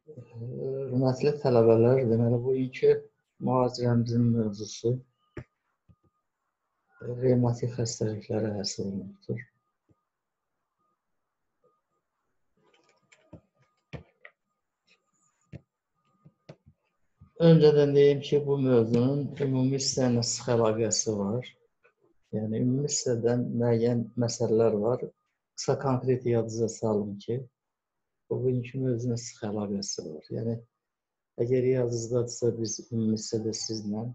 Hörmətli tələbələr, deməli bugünkü mühazirəmizin mövzusu revmatik xəstəliklərə həsr olunubdur. Öncədən deyim ki, bu mövzunun ümumi hissəylə sıx əlaqəsi var. Yəni, ümumi hissədən müəyyən məsələlər var. Qısa konkret yadınıza salın ki, bugünkü mövzunun sıx əlaqəsi var. Yəni, əgər yadınızdadırsa, biz ümumi hissədə sizlə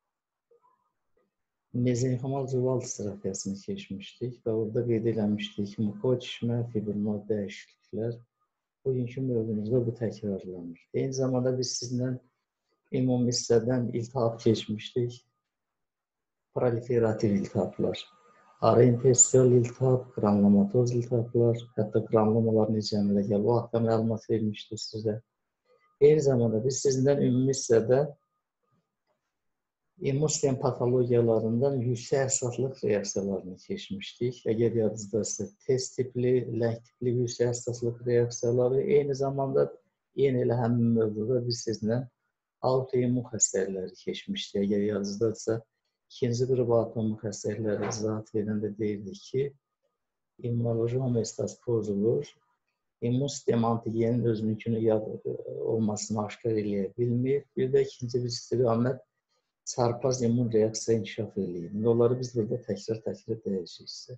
mezenximal cüval distrofiyyasını keçmişdik və orada qeyd eləmişdik ki, mukoz şişmə, fibrinoid dəyişikliklər bugünkü mövzumuzda bu təkrarlanır. Eyni zamanda biz sizlə ümumi hissədən iltihab keçmişdik, proliferativ iltihablar, ara interstisial iltihab, qranulomatoz iltihablar, hətta qranulamalar necə əmələ gəlir, o haqda məlumat vermişdik sizə. Eyni zamanda biz sizdən ümumi hissədə immun sistem patologiyalarından yüksək həssaslıq reaksiyalarını keçmişdik. Əgər yadınızdadırsa, test tipli, ləng tipli yüksək həssaslıq reaksiyaları, eyni zamanda yenə elə həmin mövzuda biz sizlə autoimmun xəstəlikləri keçmişdik. Əgər yadınızdadırsa, ikinci qrup autoimmun xəstəlikləri izahat verəndə deyirdik ki, immunoloji homeostaz pozulur, immun sistem antigenin özününkünü olmasını aşkar eləyə bilmir. Bir də ikinci bir istiqamət çarpaz immun reaksiya inkişaf eləyir. Onları biz burada təkrar deyəcəyik.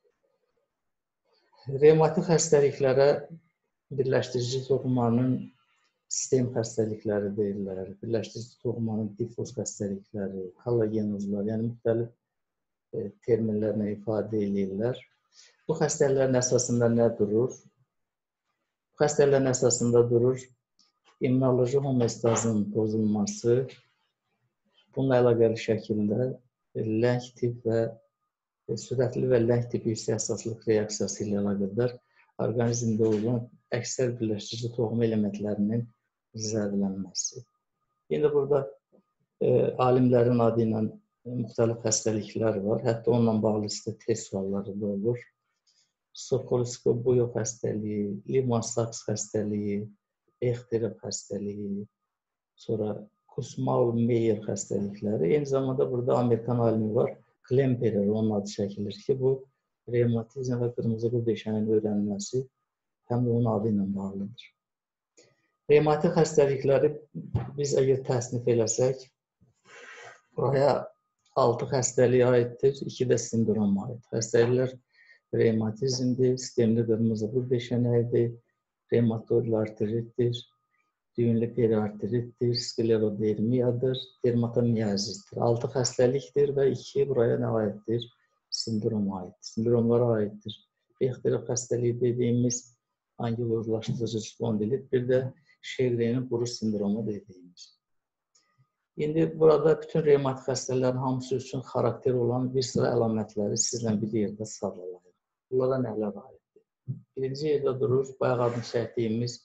Revmatik xəstəliklərə birləşdirici toxumanın sistem xəstəlikləri deyirlər, birləşdirici toxumanın difuz xəstəlikləri, kollagenozlar, yəni müxtəlif terminlərlə ifadə edirlər. Bu xəstəliklərin əsasında nə durur? Bu xəstəliklərin əsasında durur immunoloji homeostazın pozulması, bununla əlaqəli şəkildə ləng tip və sürətli və ləng tip yüksək həssaslıq reaksiyası ilə əlaqədar orqanizmdə olan əksər birləşdirici toxum elementlərinin zədələnməsi. Yine burada alimlərin adı ilə müxtəlif xəstəliklər var. Hətta onunla bağlı sizdə test sualları da olur. Sokoloskoboyo xəstəliyi, Lehmann-Sachs xəstəliyi, Bechterev xəstəliyi, sonra Kussmaul-Meyer xəstəlikləri. Eyni zamanda burada Amerikan alimi var, Klemperer, onun adı çəkilir ki, bu revmatizm və qırmızı qıl deşənin öyrənilməsi həm də onun adı ilə bağlıdır. Revmatik xəstəlikləri biz əgər təsnif eləsək, buraya 6 xəstəliyə aiddir, 2 də sindroma aid. Xəstəliklər revmatizmdir, sistemli qırmızı qıl deşənəyidir, revmatoidli artritdir, düyünlü periartritdir, sklerodermiyadır, dermatomiyazisdir. 6 xəstəlikdir və 2 buraya nə aiddir? Sindroma aiddir. Sindromlara aiddir. Bechterev xəstəliyi dediyimiz angilozlaşdırıcı spondilit, bir də Şegrinin quru sindromu dediyimiz. İndi burada bütün revmatik xəstəliklərin hamısı üçün xarakter olan bir sıra əlamətləri sizlə bir yerdə sadalayır. Bunlara nələr aiddir? Birinci yerdə durur, bayaq adını çəkdiyimiz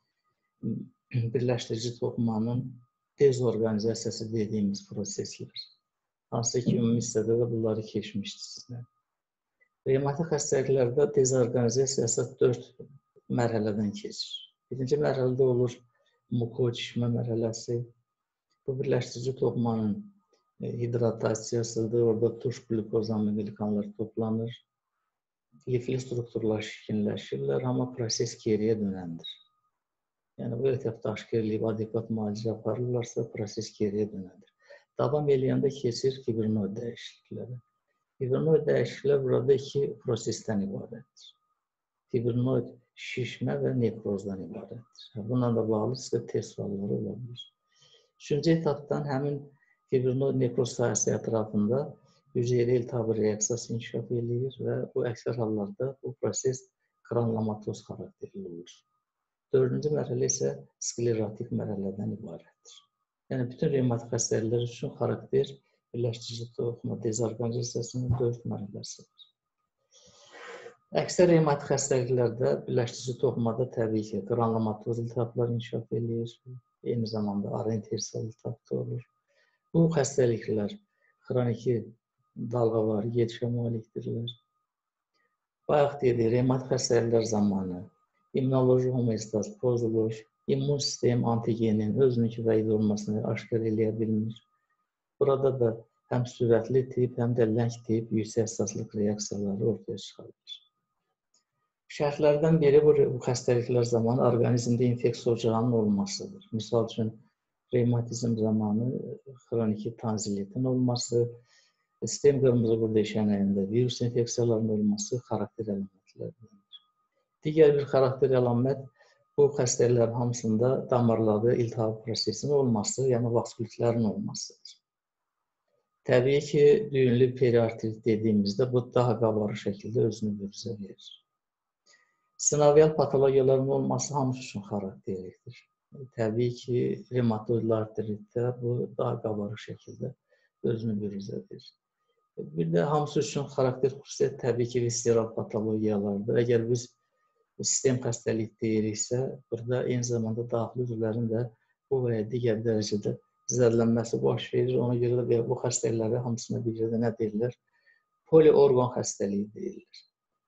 birləşdirici toxumanın dezorqanizasiyası dediyimiz proseslər. Hansı ki, ümumi hissədə də bunları keçmişdir sizlə. Revmatik xəstəliklərdə dezorqanizasiyası 4 mərhələdən keçir. Birinci mərhələdə olur mukoz şişmə mərhələsi. Bu birləşdirici toxumanın hidratasiyasıdır. Orada tuş glukoz aminoglikanlar toplanır. Lifli strukturlar şikinləşirlər, amma proses geriyə dönəndir. Yəni, bu etapda aşkar eləyib adekvat müalicə aparırlarsa, proses geriyə dönəndir. Davam eləyəndə keçir fibrinoid dəyişiklikləri. Fibrinoid dəyişikliklər burada 2 prosesdən ibarətdir. Fibrinoid şişmə və nekrozdan ibarətdir. Bununla da bağlı sizə test sualları ola bilir. Üçüncü etapdan həmin fibrinoid nekroz sahəsi ətrafında hüceyrə iltihabı reaksiyası inkişaf eləyir və bu əksər hallarda bu proses qranulomatoz xarakterli olur. Dördüncü mərhələ isə sklerotik mərhələdən ibarətdir. Yəni, bütün revmatik xəstəliklər üçün xarakter birləşdirici toxuma dezorqanizasiyasının 4 mərhələsi var. Əksər revmatik xəstəliklərdə birləşdirici toxumada təbii ki, qranulomatoz iltihablar inkişaf eləyir, eyni zamanda ara interstisial iltihab da olur. Bu xəstəliklər xroniki dalğavar gedişə malikdirlər. Bayaq dedik, revmatik xəstəliklər zamanı immunoloji homeostaz pozulur, immun sistem antigenin özününki vəid olmasını aşkar eləyə bilmir. Burada da həm sürətli tip, həm də ləng tip yüksək əsaslıq reaksiyaları ortaya çıxarır. Şərtlərdən biri bu xəstəliklər zamanı orqanizmdə infeksiya ocağının olmasıdır. Misal üçün, revmatizm zamanı xroniki tanzilitin olması, sistem qırmızı qurd eşənəyində virus infeksiyalarının olması xarakter əlamətləridir. Digər bir xarakter əlamət bu xəstəliklərin hamısında damarlarda iltihab prosesinin olması, yəni vaskulitlərin olmasıdır. Təbii ki, düyünlü periartrit dediyimizdə bu daha qabarıq şəkildə özünü büruzə verir. Sinovial patologiyaların olması hamısı üçün xarakterlikdir. Təbii ki, revmatoidli artritdə bu daha qabarıq şəkildə özünü büruzə verir. Bir də hamısı üçün xarakter xüsusiyyət təbii ki, visceral patologiyalardır. Əgər biz sistem xəstəlik deyiriksə, burada eyni zamanda daxili üzvlərin də bu və ya digər dərəcədə zədələnməsi baş verir. Ona görə də bu xəstəlikləri hamısına bir yerdə nə deyirlər? Poliorqan xəstəliyi deyirlər.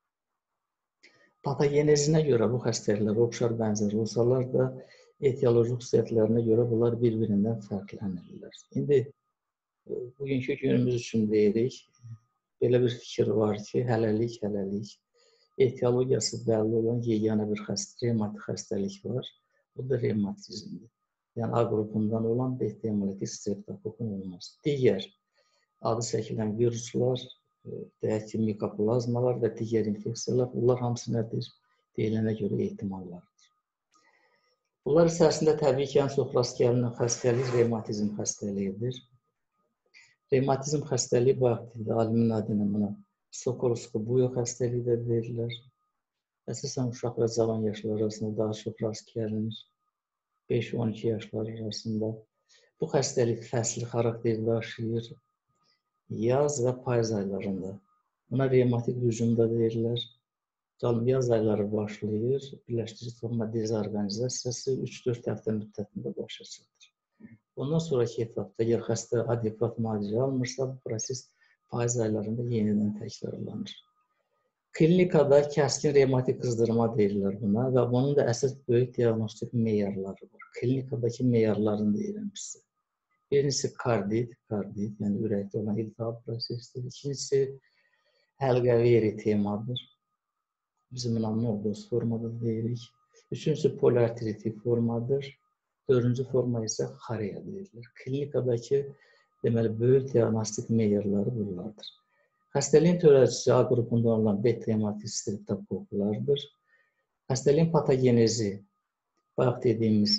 Patogenezinə görə bu xəstəliklər oxşar bənzər olsalar da, etioloji xüsusiyyətlərinə görə bunlar bir-birindən fərqlənirlər. İndi bugünkü günümüz üçün deyirik, belə bir fikir var ki, hələlik etiologiyası bəlli olan yeganə bir revmatik xəstəlik var. Bu da revmatizmdir. Yəni A qrupundan olan beta hemolytik streptokokun olması. Digər adı çəkilən viruslar, deyək ki, mikoplazmalar və digər infeksiyalar, bunlar hamısı nədir? Deyilənə görə ehtimallardır. Bunlar içərisində təbii ki, ən çox rast gəlinən xəstəlik revmatizm xəstəliyidir. Revmatizm xəstəliyi bu vaxtda alimin adına buna Sokolow-Skobunov xəstəliyi də deyirlər. Əsasən uşaq və cavan yaşlar arasında daha çox rast gəlinir. 5-12 yaşlar arasında. Bu xəstəlik fəsli xarakter daşıyır. Yaz və payız aylarında. Buna revmatik hücum da deyirlər. Yaz ayları başlayır, birləşdirici toxuma dezorqanizasiyası 3-4 həftə müddətində başa çatır. Ondan sonraki etapda, əgər xəstə adekvat müalicə almırsa, bu proses payız aylarında yenidən təkrarlanır. Klinikada kəskin revmatik qızdırma deyirlər buna və bunun da əsas böyük diaqnostik meyarları var. Klinikadakı meyarlarını deyirəm sizə. Birincisi kardit, yəni ürəkdə olan iltihab prosesidir. İkincisi həlqəvi eritemadır. Bizim buna nodos formada deyirik. Üçüncüsü poliartritik formadır. Dördüncü forma isə xareya deyilir. Klinikadakı deməli böyük diaqnostik meyarları bunlardır. Xəstəliyin törədicisi A qrupundan olan beta hemolytik streptokoklardır. Xəstəliyin patogenezi, bayaq dediyimiz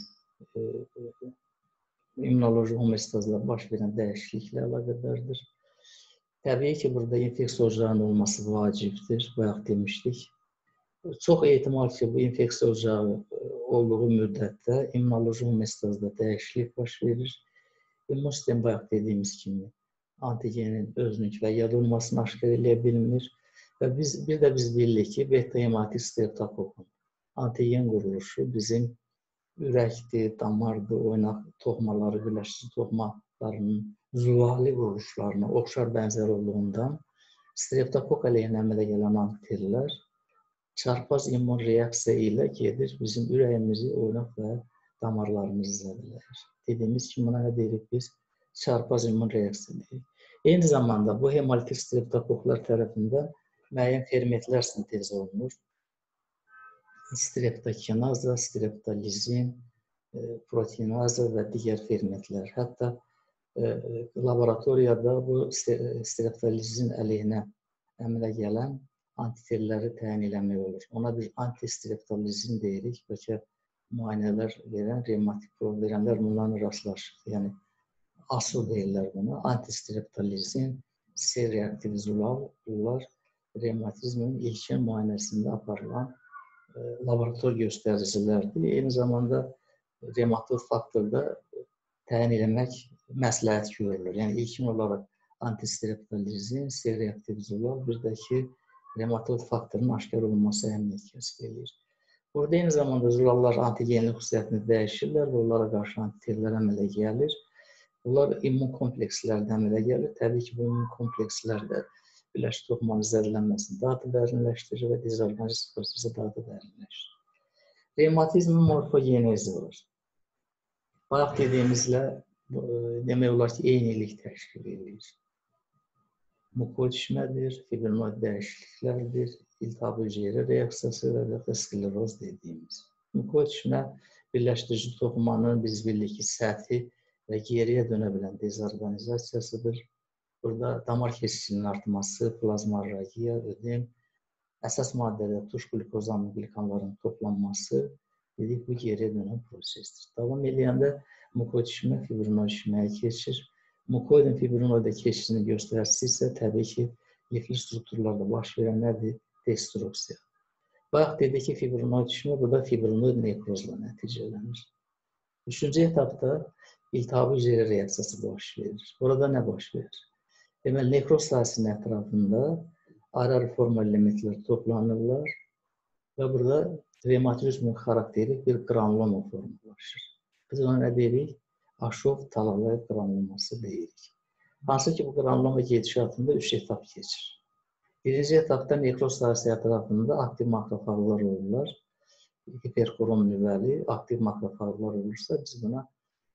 immunoloji homeostazla baş verən dəyişikliklə əlaqədardır. Təbii ki, burada infeksiya ocağının olması vacibdir, bayaq demişdik. Çox ehtimal ki, bu infeksiya ocağı olduğu müddətdə immunoloji homeostazda dəyişiklik baş verir. İmmun sistem bayaq dediyimiz kimi antigenin özünün və yad olmasını aşkar eləyə bilmir. Və bir də biz bilirik ki, beta hemolytik streptokokun antigen quruluşu bizim ürəkdir, damardır, oynaq toxumaları, birləşdirici toxumalarının zülali quruluşlarına oxşar bənzər olduğundan streptokok əleyhinə əmələ gələn antiterlər çarpaz immun reaksiya ilə gedir, bizim ürəyimizi, oynaq və damarlarımızı zədələyir. Dediyimiz kimi buna nə deyirik biz? Çarpaz immun reaksiya deyirik. Eyni zamanda bu hemolytik streptokoklar tərəfindən müəyyən fermentlər sintez olunur. Streptokinaza, streptolizin, proteinaza və digər fermentlər. Hətta laboratoriyada bu streptolizin əleyhinə əmələ gələn antiterləri təyin eləmək olur. Ona bir antistreptolizin deyirik. Bəlkə müayinələr verən, revmatik problem verənlər bunlarla rastlaşır. Yəni, ASO deyirlər buna. Antistreptolizin, C-reaktiv zulal, bunlar revmatizmin ilkin müayinəsində aparılan laborator göstəricilərdir. Eyni zamanda revmatoid faktorda təyin eləmək məsləhət görülür. Yəni, ilkin olaraq antistreptolizin, C-reaktiv zulal, bir də ki, revmatoid faktorun aşkar olunması əhəmiyyət kəsb edir. Burada eyni zamanda zulallar antigenli xüsusiyyətini dəyişirlər və onlara qarşı antiterlər əmələ gəlir. Bunlar immun komplekslərdə əmələ gəlir. Təbii ki, bu immun komplekslər də birləşdirici toxumanın zədələnməsini daha da dərinləşdirir və dezorqanizasiya prosesi daha da dərinləşdirir. Revmatizmin morfogenezi var. Bayaq dediyimizlə demək olar ki, eynilik təşkil edir. Mukoid şişmədir, fibrinoid dəyişikliklərdir, iltihab hüceyrə reaksiyası və ya da skleroz dediyimiz. Mukoid şişmə birləşdirici toxumanın biz bilirik ki, səthi və geriyə dönə bilən dezorganizasiyasıdır. Burada damar kesicinin artması, plazmarragiya, ödem, əsas maddədə tuş qlikozaminoglikanların toplanması dedik, bu geriyə dönən prosesdir. Davam edəndə mukoid şişmə fibrinoid şişməyə keçir. Mukoidin fibrinoidə keçişinin göstəricisi isə təbii ki, lifli strukturlarda baş verən nədir? Destruksiya. Bayaq dedik ki, fibrinoid şişmə burada fibrinoid nekrozla nəticələnir. Üçüncü etapda iltihabı hüceyrə reaksiyası baş verir. Burada nə baş verir? Deməli, nekroz sahəsinin ətrafında ayrı formal elementlər toplanırlar və burada revmatizmin xarakteri bir granuloma formalaşır. Biz ona nə deyirik? Aşov Talalay qranuloması deyirik. Hansı ki, bu granuloma gedişatında 3 etap keçir. Birinci etapda nekroz sahəsi ətrafında aktiv makrofaglar olurlar. Hiperkoron nüvəli aktiv makrofaglar olursa, biz buna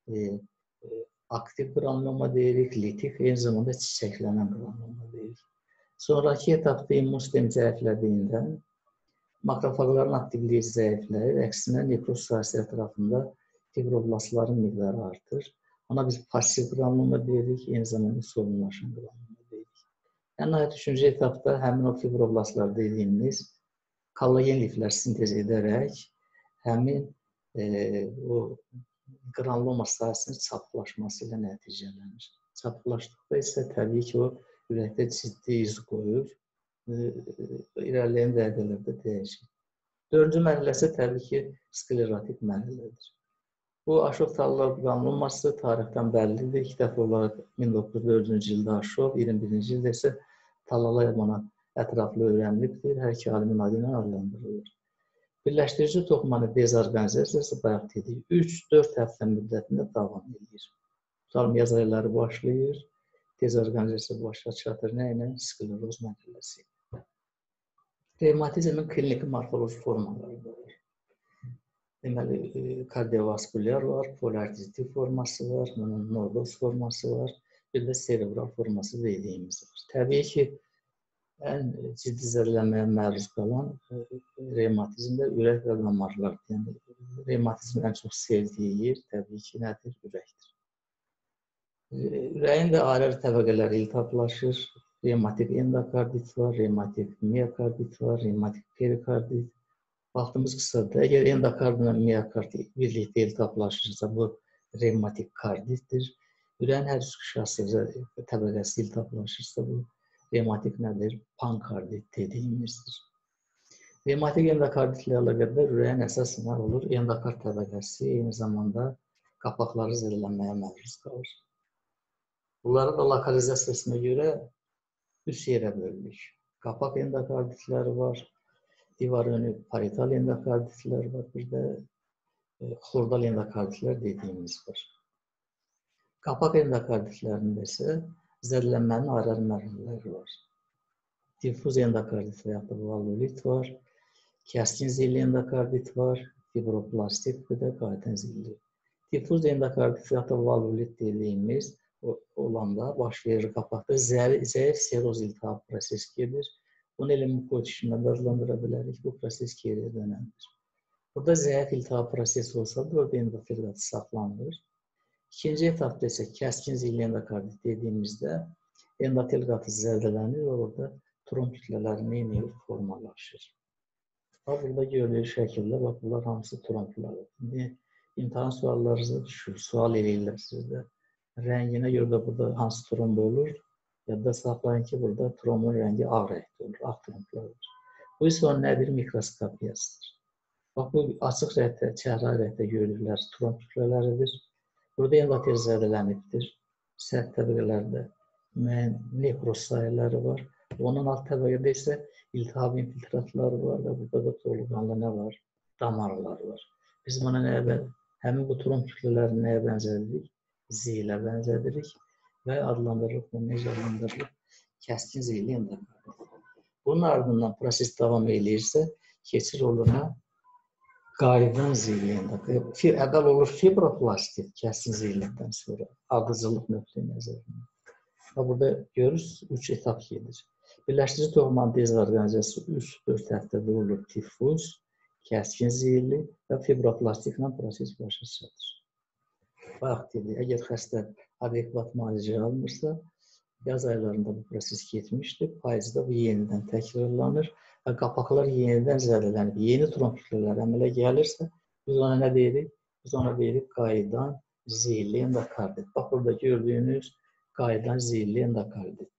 aktiv granuloma deyirik, litik, eyni zamanda çiçəklənən granuloma deyirik. Sonraki etapda immun sistem zəiflədiyindən makrofagların aktivliyi zəifləyir, əksinə nekroz sahəsi ətrafında fibroblastların miqdarı artır. Ona biz pasiv granuloma deyirik, eyni zamanda sorunlaşan granuloma deyirik. Ən nəhayət üçüncü etapda həmin o fibroblastlar dediyimiz kollagen liflər sintez edərək həmin o granuloma sahəsinin çapıqlaşması ilə nəticələnir. Çapıqlaşdıqda isə təbii ki, o ürəkdə ciddi iz qoyur, irəliləyən dəqiqələrdə dəyişir. Dördüncü mərhələsi təbii ki, sklerotik mərhələdir. Bu Aşov Talalay qranuloması tarixdən bəllidir. İlk dəfə olaraq 1904-cü ildə Aşov, 21-ci ildə isə Talalay buna ətraflı öyrənilibdir. Hər iki alimin adı ilə adlandırılır. Birləşdirici toxumanın dezorganizasiyası bayaq dedik, 3-4 həftə müddətində davam edir. Tutalım, yaz ayları başlayır, dezorganizasiya başa çatır, nə ilə? Skleroz mərhələsi. Revmatizmin klinik morfoloji formaları var. Deməli, kardiovaskulyar var, poliartritiv forması var, nordoz forması var, bir də serebral forması dediyimiz var. Təbii ki, ən ciddi zədələnməyə məruz qalan revmatizmdə ürək və damarlardır. Yəni, revmatizmin ən çox sevdiyi yer təbii ki, nədir? Ürəkdir. Ürəyin də ayrı təbəqələri iltihaplaşır. Revmatik endokardit var, revmatik miokardit var, revmatik perikardit. Vaxtımız qısadır. Əgər endokardla miokardit birlikdə iltihaplaşırsa, bu revmatik karditdir. Ürəyin hər üç qışası təbəqəsi iltihaplaşırsa, bu revmatik nədir? Pankardit dediyimizdir. Revmatik endokarditlə əlaqədar ürəyin əsas nə olur? Endokard təbəqəsi eyni zamanda qapaqları zədələnməyə məruz qalır. Bunların da lokalizasiyasına görə 3 yerə bölünür. Qapaq endokarditləri var, divar önü parital endokarditlər var, bir də xordal endokarditlər dediyimiz var. Qapaq endokarditlərində isə zədələnmənin ayrı mərhələləri var. Diffuz endokardit və ya da valulit var, kəskin zilli endokardit var, fibroplastik və də qayıdan zilli. Diffuz endokardit və ya da valulit dediyimiz olanda baş verir qapaqda zəif seroz iltihab proses gedir. Bunu elə mukoid şişmə adlandıra bilərik. Bu proses geriyə dönəndir. Burada zəif iltihab prosesi olsa da orada endotel qatı saxlanılır. İkinci etapda isə kəskin zilli endokardit dediyimizdə endotel qatı zədələnir və orada tromb kütlələri formalaşır. Burada görülür şəkildə, bax, bunlar hamısı tromblardır. İndi imtahan suallarınıza düşür, sual eləyirlər sizdə. Rənginə görə də burada hansı tromb olur? Yadda saxlayın ki, burada trombun rəngi ağ rəngdə olur, ağ tromblardır. Bu isə onun nədir? Mikroskopiyasıdır. Bax, bu açıq rəngdə, çəhrayı rəngdə görülürlər tromb kütlələridir. Burada endotel zədələnibdir. Sərt təbəqələrdə müəyyən nekroz sayələri var. Onun alt təbəqədə isə iltihab infiltratları var və burada da doluqanlı nə var? Damarlar var. Biz buna həmin bu tromb kütlələrini nəyə bənzədirik? Zilə bənzədirik və adlandırılıb, necə adlandırılıb? Kəskin zilli endokardit. Bunun ardından proses davam eləyirsə, keçir oluna qayıdan ziliyində, əvvəl olur fibroplastit kəsim zilindən sonra, ardıcıllıq nöqteyi nəzərindən. Burada görürsünüz, 3 etap gedir. Birləşdirici toxumanın dezorqanizasiyası 3-4 həftədə olur difuz, kəskin zilli və fibroplastiklə proses başa çatır. Bayaq dedik, əgər xəstə adekvat müalicə almırsa, yaz aylarında bu proses getmişdir, payızda bu yenidən təkrarlanır və qapaqlar yenidən zədələnib, yeni trombitlər əmələ gəlirsə, biz ona nə deyirik? Biz ona deyirik qayıdan zilli endokardit. Bax, burada gördüyünüz qayıdan zilli endokardit.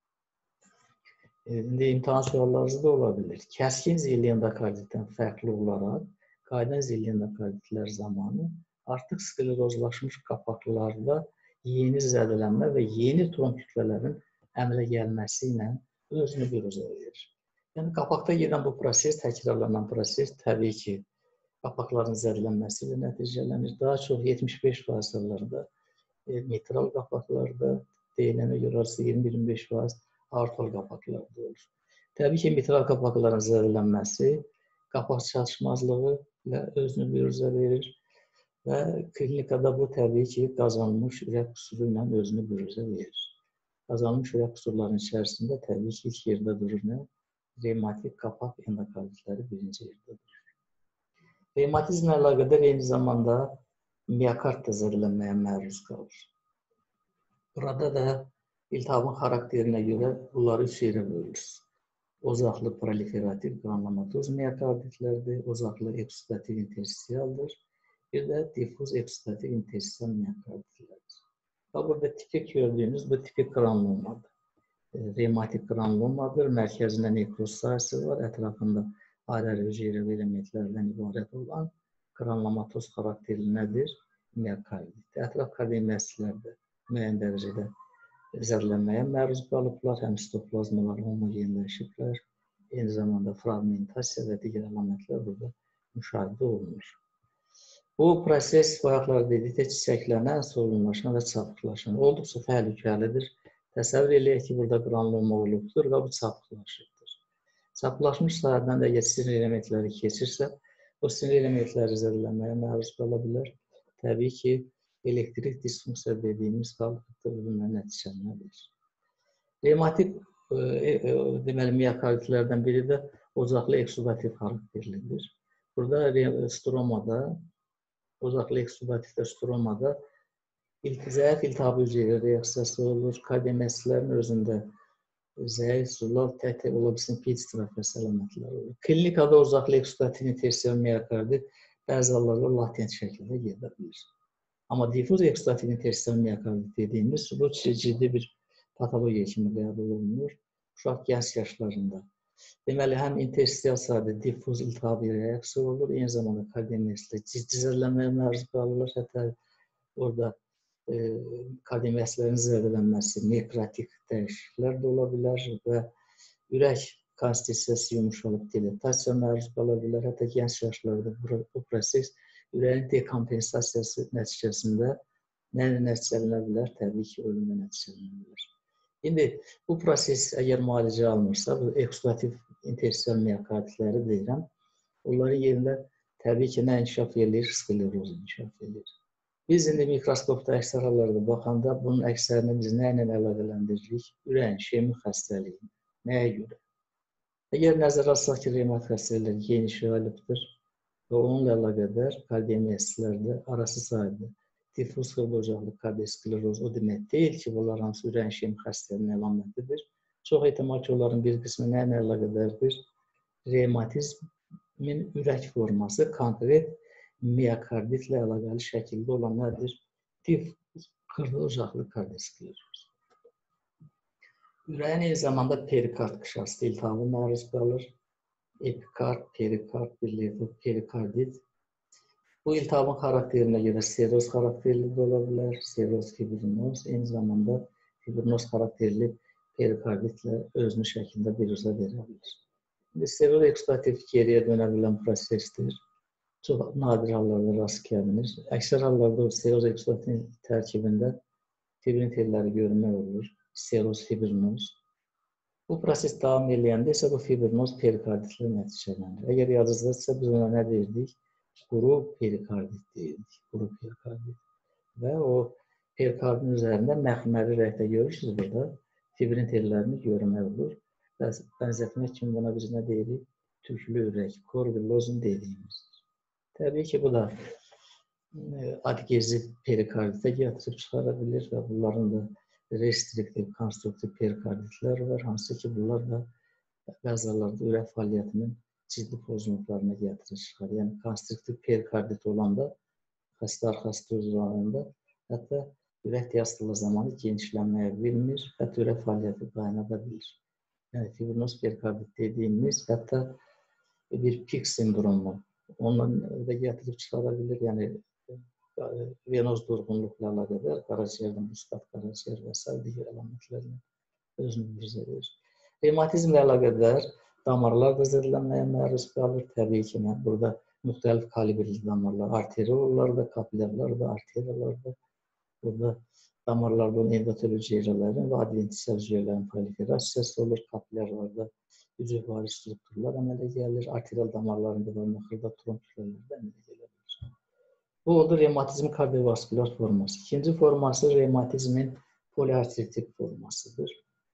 İndi imtahan suallarınız da ola bilir. Kəskin zilli endokarditdən fərqli olaraq, qayıdan zilli endokarditlər zamanı artıq sklerozlaşmış qapaqlarda yeni zədələnmə və yeni trombitlərin əmələ gəlməsi ilə özünü büruzə verir. Yəni, qapaqda gedən bu proses, təkrarlanan proses təbii ki, qapaqların zədələnməsi ilə nəticələnir. Daha çox 75% hallarda mitral qapaqlarda, deyilənə görə 20-25% aortal qapaqlarda olur. Təbii ki, mitral qapaqların zədələnməsi qapaq çatışmazlığı ilə özünü büruzə verir və klinikada bu təbii ki, qazanmış ürək qüsuru ilə özünü büruzə verir. Qazanmış ürək qüsurlarının içərisində təbii ki, ilk yerdə durur nə? Revmatik qapaq endokarditləri birinci yerdə durur. Revmatizmlə əlaqədar eyni zamanda miokard da zədələnməyə məruz qalır. Burada da iltihabın xarakterinə görə bunları 3 yerə bölürüz. Ozaqlı proliferativ qranulomatoz miokarditlərdir, ozaqlı eksudativ interstisialdır, bir də difuz eksudativ interstisial miokarditlərdir. Burada tipik gördüyünüz bu tipik granulomadır. Revmatik granulomadır, mərkəzində nekroz sahəsi var, ətrafında ayrı-ayrı hüceyrəvi elementlərdən ibarət olan granulomatoz xarakterli nədir? Miokardit. Ətraf kardiyomiyositlərdə müəyyən dərəcədə zədələnməyə məruz qalıblar, həm sitoplazmalar homogenləşiblər, eyni zamanda fragmentasiya və digər əlamətlər burada müşahidə olunur. Bu proses bayaqlar dedikdə çiçəklənən, solunlaşan və çapıqlaşan olduqca təhlükəlidir. Təsəvvür eləyək ki, burada granuloma olubdur və bu çapıqlaşıbdır. Çapıqlaşmış sahədən də əgər sinir elementləri keçirsə, o sinir elementləri zədələnməyə məruz qala bilər. Təbii ki, elektrik disfunksiya dediyimiz qaldıqda bununla nəticələnə bilir. Revmatik miokarditlərdən biri də ozaqlı eksudativ xarakterlidir. Burada stromada, ozaqlı eksudativdə stromada zəif iltihabi hüceyrə reaksiyası olur. Kardiyomiyositlərin özündə zəif, zulal, tək ola bilsin pidistrofiyası əlamətləri olur. Klinikada ozaqlı eksudativ interstisial miokardit bəzi hallarda latent şəkildə gedə bilir. Amma difuz eksudativ interstisial miokardit dediyimiz bu ciddi bir patologiya kimi qəbul olunur. Uşaq gənc yaşlarında. Deməli, həm interstisial sahədə difuz iltihabi reaksiya olur, eyni zamanda kardiyomiyositlər ciddi zədələnməyə məruz qalırlar. Hətta orada kardiyomiyositlərin zədələnməsi, nekrotik dəyişikliklər də ola bilər və ürək konstitusiyası yumuşalıb dilatasiyaya məruz qala bilər. Hətta gənc yaşlarda bu proses ürəyin dekompensasiyası nəticəsində nə nəticələnə bilər? Təbii ki, ölümlə nəticələnə bilər. İndi bu proses əgər müalicə alınırsa, bu eksudativ interstisial miokarditləri deyirəm, onların yerində təbii ki, nə inkişaf edir? Skleroz inkişaf edir. Biz indi mikroskopda əksər hallarda baxanda bunun əksərini biz nə ilə əlaqələndiririk? Ürəyin işemik xəstəliyi. Nəyə görə? Əgər nəzərə alsaq ki, revmatik xəstəliklər geniş yayılıbdır və onunla əlaqədar kardiyomiyositlərdə arası sahədə difuz xırdaocaqlı kardioskleroz o demək deyil ki, bunlar hansı ürəyin işemik xəstəliyinin əlamətidir. Çox ehtimal ki, onların bir qismi nə ilə əlaqədardır? Revmatizmin ürək forması konkret miokarditlə əlaqəli şəkildə olan nədir? Difuz xırdaocaqlı kardioskleroz. Ürəyin eyni zamanda perikard qışası iltihabı məruz qalır. Epikard, perikard, perikardit. Bu iltihabın xarakterinə görə seroz xarakterli də ola bilər, seroz fibrinoz, eyni zamanda fibrinoz xarakterli perikarditlə özünü şəkildə biruzə verə bilər. Seroz eksudativ geriyə dönə bilən prosesdir. Çox nadir hallarda rast gəlinir. Əksər hallarda seroz eksudativ tərkibində fibrin telləri görünmək olur, seroz fibrinoz. Bu proses davam eləyəndə isə bu fibrinoz perikarditlə nəticələnir. Əgər yadınızdadırsa, biz ona nə deyirdik? quru perikardit deyirik. Quru perikardit. Və o perikardin üzərində məxməri rəngdə görürsünüz burada. Fibrin tellərini görmək olur. Bənzətmək üçün buna biz nə deyirik? Tüklü ürək, korvillozum dediyimizdir. Təbii ki, bu da adgezi perikarditə gətirib çıxara bilir və bunların da restriktiv, konstruktiv perikarditlər var. Hansı ki, bunlar da bəzi hallarda ürək fəaliyyətinin ciddi pozuntularına gətirir çıxar. Yəni, konstruktiv perikardit olanda xəstə arxası uzanında hətta ürək diastolu zamanı genişlənməyə bilmir, hətta ürək fəaliyyəti dayana da bilir. Yəni, fibrinoz perikardit dediyimiz hətta bir pik sindromu ondan da gətirib çıxara bilir. Yəni, venoz durğunluqla əlaqədar qaraciyərdən muskat qaraciyər və s. digər əlamətlərlə özünü bizə verir. Revmatizmlə əlaqədar damarlar da zədələnməyə məruz qalır. Təbii ki, burada müxtəlif kalibrli damarlar, arteriolar da, kapilərlər də, arteriyalar da, burada damarlardan endotelioid hüceyrələrin və adventisyal hüceyrələrin proliferasiyası olur, kapilərlərdə hüceyrvari strukturlar əmələ gəlir, arterial damarların divarına xırda tromb kütlələri əmələ gələ bilir. Bu oldu revmatizmin kardiovaskular forması. İkinci forması revmatizmin poliartritik formasıdır.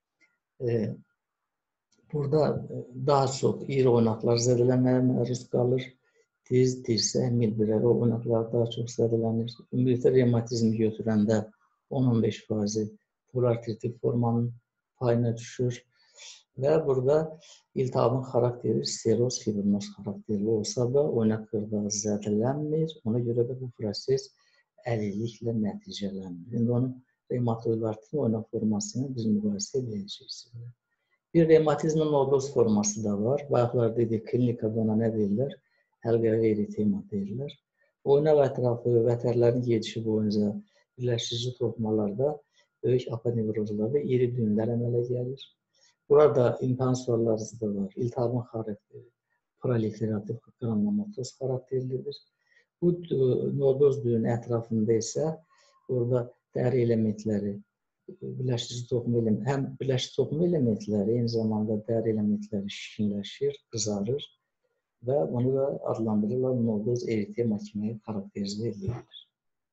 Burada daha çox iri oynaqlar zədələnməyə məruz qalır. Diz, dirsək, milbirəli oynaqlar daha çox zədələnir. Ümumiyyətlə revmatizmi götürəndə 10-15% poliartritik formanın payına düşür. Və burada iltihabın xarakteri steroz fibrinoz xarakterli olsa da oynaq qırdağı zədələnmir. Ona görə də bu proses əlilliklə nəticələnmir. İndi onun revmatoid artritin oynaq formasını biz müqayisə edəcəyik. Bir revmatizmin nodoz forması da var. Bayaqlar dedik, klinikada ona nə deyirlər? Həlqəvi eritema deyirlər. Oynaq ətrafı vətərlərin gedişi boyunca birləşdirici toxumalarda, böyük aponevrozlarda iri düyünlər əmələ gəlir. Burada imtahan sualları da var. İltihabın xarakteri proliferativ granulomatoz xarakterlidir. Bu nodoz düyün ətrafında isə burada dəri elementləri, birləşdirici toxum elementləri, həm birləşdirici toxum elementləri, eyni zamanda dəri elementləri şişkinləşir, qızarır və bunu da adlandırırlar nodoz eritema kimi xarakterizə edilir.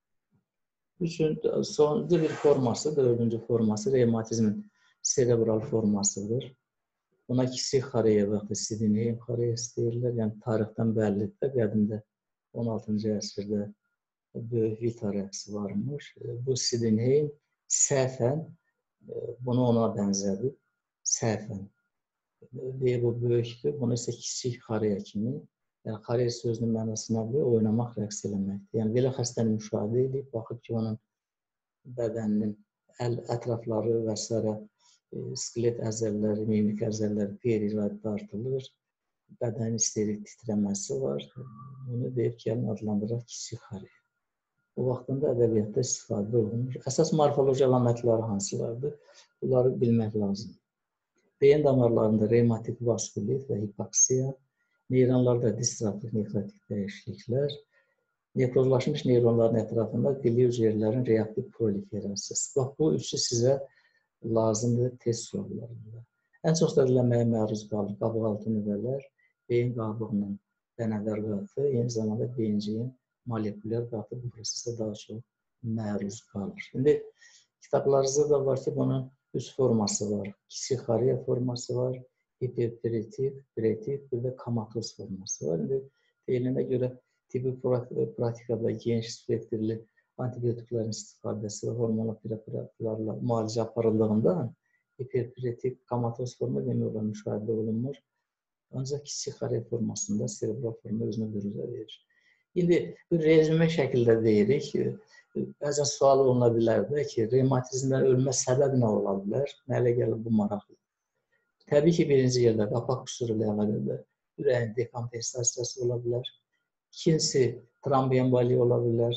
Sonuncu bir forması, dördüncü forması revmatizmin serebral formasıdır. Buna kiçik xoreya və ya Sydenham xoreyası deyirlər. Yəni, tarixdən bəllidir. Qədimdə 16-cı əsrdə böyük vita rəqsi varmış. Bu Sydenham səhvən, bunu ona bənzədir. Səhvən. Deyir, bu böyükdür. Bunu isə kiçik xoreya kimi. Yəni, xoreya sözünün mənası nədir? Oynamaq, rəqs eləməkdir. Yəni, belə xəstəni müşahidə edib, baxıb ki, onun bədəninin əl ətrafları və s. Skelet əzələləri, mimik əzələləri qeyri-iradi artılır. Bədənin isterik titrəməsi var. Bunu deyib ki, adlandıraq kiçik xoreya. Bu vaxtında ədəbiyyatda istifadə olunur. Əsas morfoloji əlamətləri hansılardır? Bunları bilmək lazımdır. Beyin damarlarında revmatik vaskulit və hipoksiya, neyronlarda distrofik nekrotik dəyişikliklər, nekrozlaşmış neyronların ətrafında qli hüceyrələrin reaktiv proliferasiyası. Bax, bu üçü sizə lazımdır test suallarında. Ən çox zədələnməyə məruz qalır qabıqaltı nüvələr, beyin qabığının bənəvər qatı, eyni zamanda beyinciyin molekulyar qatı bu prosesdə daha çox məruz qalır. İndi kitablarınızda da var ki, bunun üç forması var. Kiçik xoreya forması var, hiperpiritik, piretik, bir də komatoz forması var. İndi deyilənə görə tibbi praktikada geniş spektrli antibiotiklərin istifadəsi və hormonal preparatlarla müalicə aparıldığında hiperpiritik, komatoz forma demək olar müşahidə olunmur. Ancaq kiçik xoreya formasında serebral forma özünü büruzə verir. İndi bir rezümə şəkildə deyirik, bəzən sual oluna bilər də ki, revmatizmdən ölmə səbəbi nə ola bilər? Nələ gəlir bu maraqlı? Təbii ki, birinci yerdə qapaq qüsuru ilə əlaqədar ürəyin dekompensasiyası ola bilər. İkincisi, tromboemboliya ola bilər.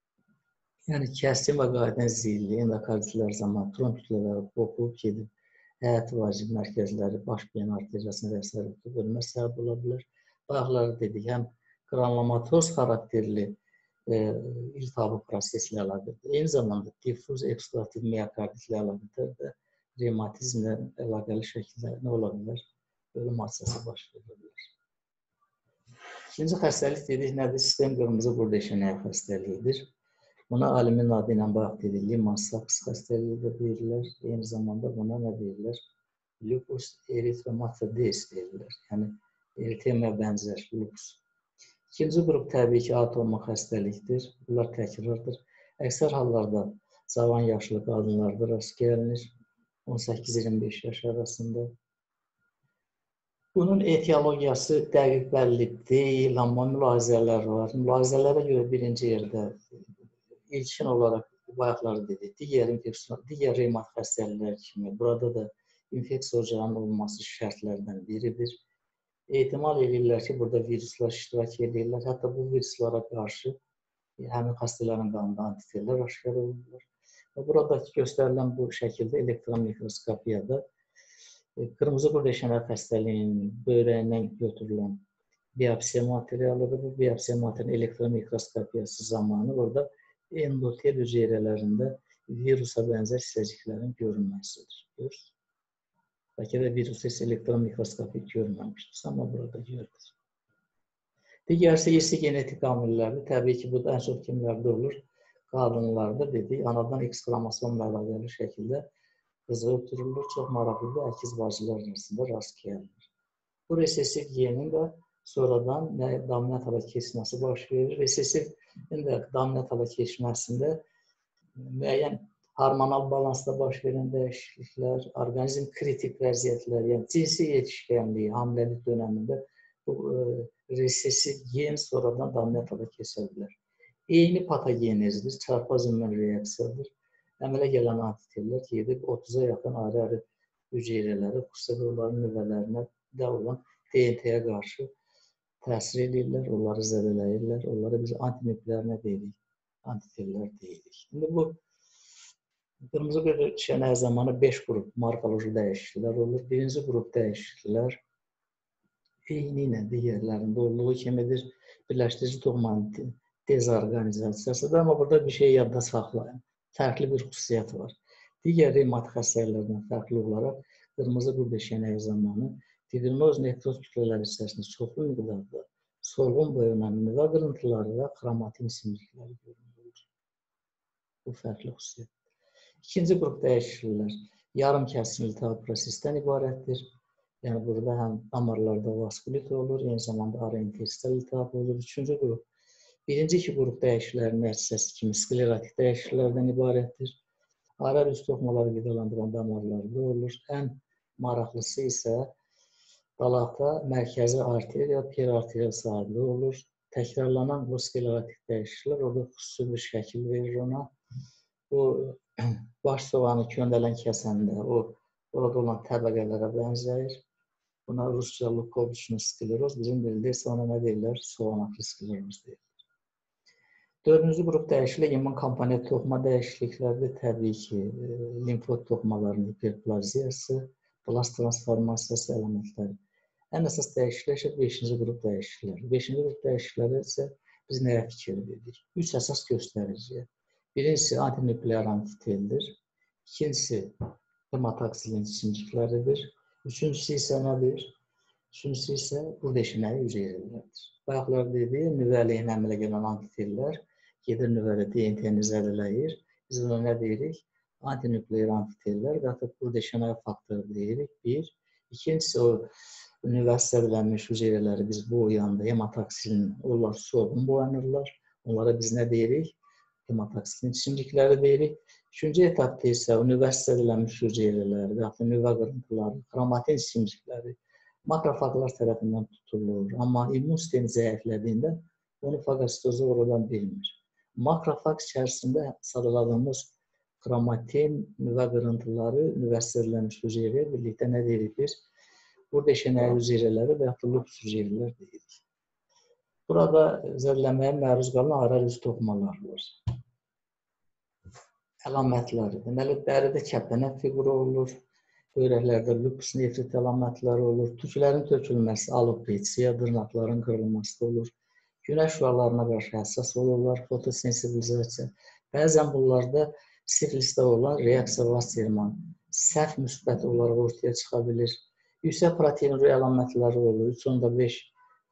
Yəni, kəskin və qayıdan zilli, endokarditlər zamanı tromb kütlələri qopub gedib, həyati vacib mərkəzləri, baş beyin arteriyasına və s. ölmə səbəb ola bilər. Bayaqları dedik, həm granulomatoz xarakterli iltihabı proseslə əlaqədir. Eyni zamanda diffuz ekskludativ miokarditlə əlaqədar da revmatizmlə əlaqəli şəkildə nə ola bilər? Ölüm hadisəsi baş verir. İkinci xəstəlik dedik nədir? Sistem qırmızı qurdeşənəyi xəstəliyidir. Buna alimin adı ilə bayaq dedik, Lehmann-Sachs xəstəliyi də deyirlər. Eyni zamanda buna nə deyirlər? Lupus erythematodes deyirlər. Yəni, eritemiya bənzər lupus. İkinci qrup təbii ki, autoimmun xəstəlikdir. Bunlar təkrardır. Əksər hallarda cavan yaşlı qadınlarda rast gəlinir. 18-25 yaş arasında. Bunun etiologiyası dəqiq bəlli deyil, amma mülahizələr var. Mülahizələrə görə birinci yerdə ilkin olaraq bayaqları dedik, digər revmat xəstəliklər kimi burada da infeksiya ocağının olması şərtlərdən biridir. Ehtimal edirlər ki, burada viruslar iştirak edirlər. Hətta bu viruslara qarşı həmin xəstələrin qanında antitellər aşkar olunurlar. Buradakı göstərilən bu şəkildə elektron mikroskopiyada qırmızı qurdeşənəyi xəstəliyinin böyrəyindən götürülən biopsiya materialıdır. Bu biopsiya materialının elektron mikroskopiyası zamanı orada endotel hüceyrələrində virusa bənzər hissəciklərin görünməsidir. Bəlkə də virusu elektron mikroskopi görməmişdir, amma burada görülür. Digərsə irsi genetik amillərdir. Təbii ki, bu da ən çox kimlərdə olur? Qadınlarda dedik, anadan X xromosom əlaqəli şəkildə qızı ötürülür. Çox maraqlıdır, əkiz bacılar arasında rast gəlinir. Bu resesiv genin də sonradan dominant hala keçməsi baş verir. Resesivin də dominant hala keçməsində müəyyən hormonal balansda baş verən dəyişikliklər, orqanizm kritik vəziyyətlər, yəni cinsi yetişkənliyi, hamiləlik dönəmində bu resesiv gen sonradan dominant hala keçə bilər. Eyni patogenezdir, çarpazm reaksiyadır. Əmələ gələn antitellər gedib 30-a yaxın ayrı-ayrı hüceyrələri, xüsusilə onların nüvələrinə də olan DNT-yə qarşı təsir edirlər, onları zədələyirlər, onlara biz antinüklerinə deyirik, antitellər deyirik. İndi bu qırmızı qurdeşənəyi zamanı 5 qrup morfoloji dəyişikliklər olur. Birinci qrup dəyişikliklər eyni ilə digərlərində olduğu kimidir. Birləşdirici toxumanın dezorqanizasiyasıdır, amma burada bir şey yadda saxlayın. Fərqli bir xüsusiyyət var. Digər revmat xəstəliklərdən fərqli olaraq qırmızı qurdeşənəyi zamanı fibrinoz nekroz kütlələri içərisində çoxlu miqdarda solğun boyanan nüvə qırıntıları və xromatin simlikləri görünür. Bu fərqli xüsusiyyət. İkinci qrup dəyişikliklər yarım kəsim iltihab prosesdən ibarətdir. Yəni burada həm damarlarda vaskulit olur, eyni zamanda ara-interstal iltihab olur. Üçüncü qrup, birinci iki qrup dəyişikliklərin nəticəsi kimi sklerotik dəyişikliklərdən ibarətdir. Arar üst toxumaları qidalandıran damarlarda olur. Ən maraqlısı isə dalaqda mərkəzi arteriya, perarteriya sahədə olur. Təkrarlanan bu sklerotik dəyişikliklər orada xüsusi bir şəkil verir ona. Bu baş soğanı köndələn kəsəndə orada olan təbəqələrə bənzəyir. Buna rusca Lukovicin skleroz, bizim dildə isə ona nə deyirlər? Soğanaqlı skleroz deyirlər. Dördüncü qrup dəyişiklik immun komponent toxuma dəyişikliklərdir. Təbii ki, limfot toxumalarının hiperplaziyası, plast transformasiyası əlamətləri. Ən əsas dəyişikliklər isə 5-ci qrup dəyişikliklər. 5-ci qrup dəyişiklikləri isə biz nəyə fikir edirik? 3 əsas göstəriciyə. Birincisi antinüklear antiteldir. İkincisi hematoksilin simcikləridir. Üçüncüsü isə nədir? Üçüncüsü isə qurdeşənəyi hüceyrələrdir. Bayaqlar dedik, nüvəliyin əmələ gələn antitellər gedir nüvədə DNT-ni zədələyir. Biz ona nə deyirik? Antinüklear antitellər və yaxud qurdeşənəyi faktoru deyirik. Bir. İkincisi o nüvə zədələnmiş hüceyrələri biz boyanda hematoksilin, onlar solğun boyanırlar. Onlara biz nə deyirik? Hematoksilin simcikləri deyirik. Üçüncü etapda isə o nüvə zədələnmiş hüceyrələri və yaxud nüvə qırıntıları, xromatin simcikləri makrofaqlar tərəfindən tutulur. Amma immun sistemi zəiflədiyində onu fagositoza uğradan bilmir. Makrofaq içərisində sadaladığımız xromatin, nüvə qırıntıları, nüvə zədələnmiş hüceyrəyə birlikdə nə deyirik biz? Qurdeşənəyi hüceyrələri və yaxud lupus hüceyrələr deyirik. Burada zədələnməyə məruz qalan arar üst toxumalar var. Əlamətləri. Deməli, dəridə kəpənək fiquru olur. Böyrəklərdə lupus nefrit əlamətləri olur. Tüklərin tökülməsi, alopetsiya, dırnaqların qırılması olur. Günəş şüalarına qarşı həssas olurlar, fotosensibilizasiya. Bəzən bunlarda sifilisdə olan reaksiya vasterman səhv müsbət olaraq ortaya çıxa bilir. Yüksək proteinuri əlamətləri olur. 3.5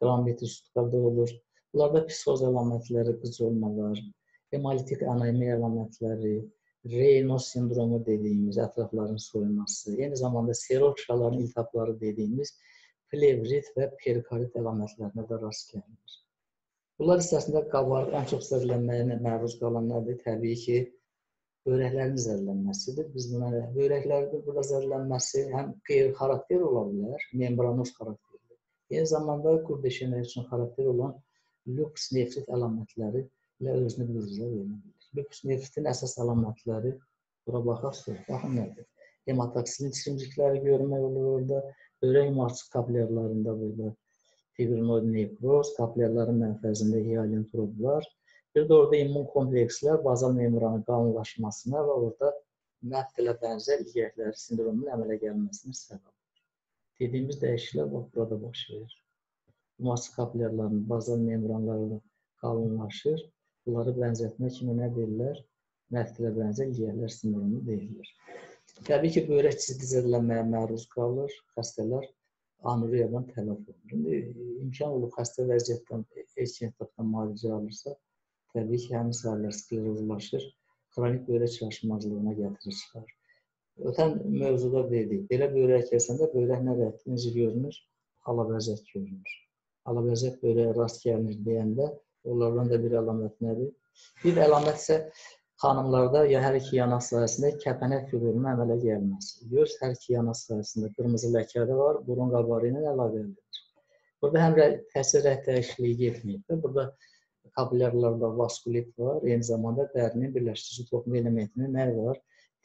gram-metrostukada olur. Bunlarda psixoz əlamətləri, qıcolmalar, hemolitik anemiya əlamətləri, Raynaud sindromu dediyimiz ətrafların soyulması, eyni zamanda serol şaların iltihapları dediyimiz plevrit və perikardit əlamətlərinə də rast gəlinir. Bunlar içərisində qabarıq ən çox zədələnməyə məruz qalan nədir? Təbii ki, börəklərin zədələnməsidir. Biz buna börəklərin burada zədələnməsi həm qeyri-xarakter ola bilər, membranoz xarakterli. Eyni zamanda qurdeşenəri üçün xarakter olan lupus nefrit əlamətləri ilə özünü büruzə verməlidir. Lupus nefritin əsas əlamətləri bura baxarsınız. Baxın nədir? Hematoksin çimcikləri görmək olur orada. Börək yumaçıq kapillərlərində burada fibrinoid nekroz, kapillərlərin mənfəzində hiyalin trublar. Bir də orada immun komplekslər bazal membranın qalınlaşmasına və orada məftilə bənzər ilgəkləri sindromunun əmələ gəlməsinin səbəb olur. Dediyimiz dəyişikliklər bax burada baş verir. Yumaçıq kapillərlərin bazal membranları qalınlaşır. Bunları bənzətmək kimi nə deyirlər? Məftilə bənzər ilgəklər sindromu deyilir. Təbii ki, börək ciddi zədələnməyə məruz qalır, xəstələr anuriyadan tələf olur. İmkan olub xəstə vəziyyətdən erkən etapdan müalicə alırsa, təbii ki, həmin sahələr sklerozlaşır, xronik börək çaşmazlığına gətirir çıxar. Ötən mövzuda dedik, belə börək kəsəndə börək nə rəhdir, necə görünür? Alabəzək görünür. Alabəzək börəyə rast gəlinir deyəndə, onlardan da bir əlamət nədir? Bir əlamət isə xanımlarda ya hər iki yanaq sahəsində kəpənək fiqurunun əmələ gəlməsi. Göz hər iki yanaq sahəsində qırmızı ləkədə var, burun qabarı ilə əlaqəlidir. Burada həm təsir rəng dəyişikliyi getməyib. Burada kapillərlərdə vaskulit var, eyni zamanda dərinin birləşdirici toxum elementinin nə var?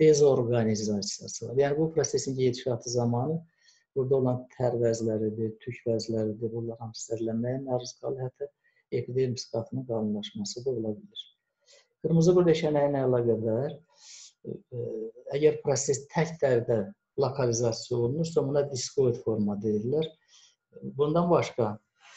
Dezorganizasiyası var. Yəni bu prosesin gedişatı zamanı burada olan tər vəzləridir, tük vəzləridir, bunlar hamısı zədələnməyə məruz qalır, hətta epidermis qatının qalınlaşması da ola bilir. Qırmızı qurdeşənəyi ilə əlaqədar, əgər proses tək dərdə lokalizasiya olunursa, buna diskoid forma deyirlər. Bundan başqa,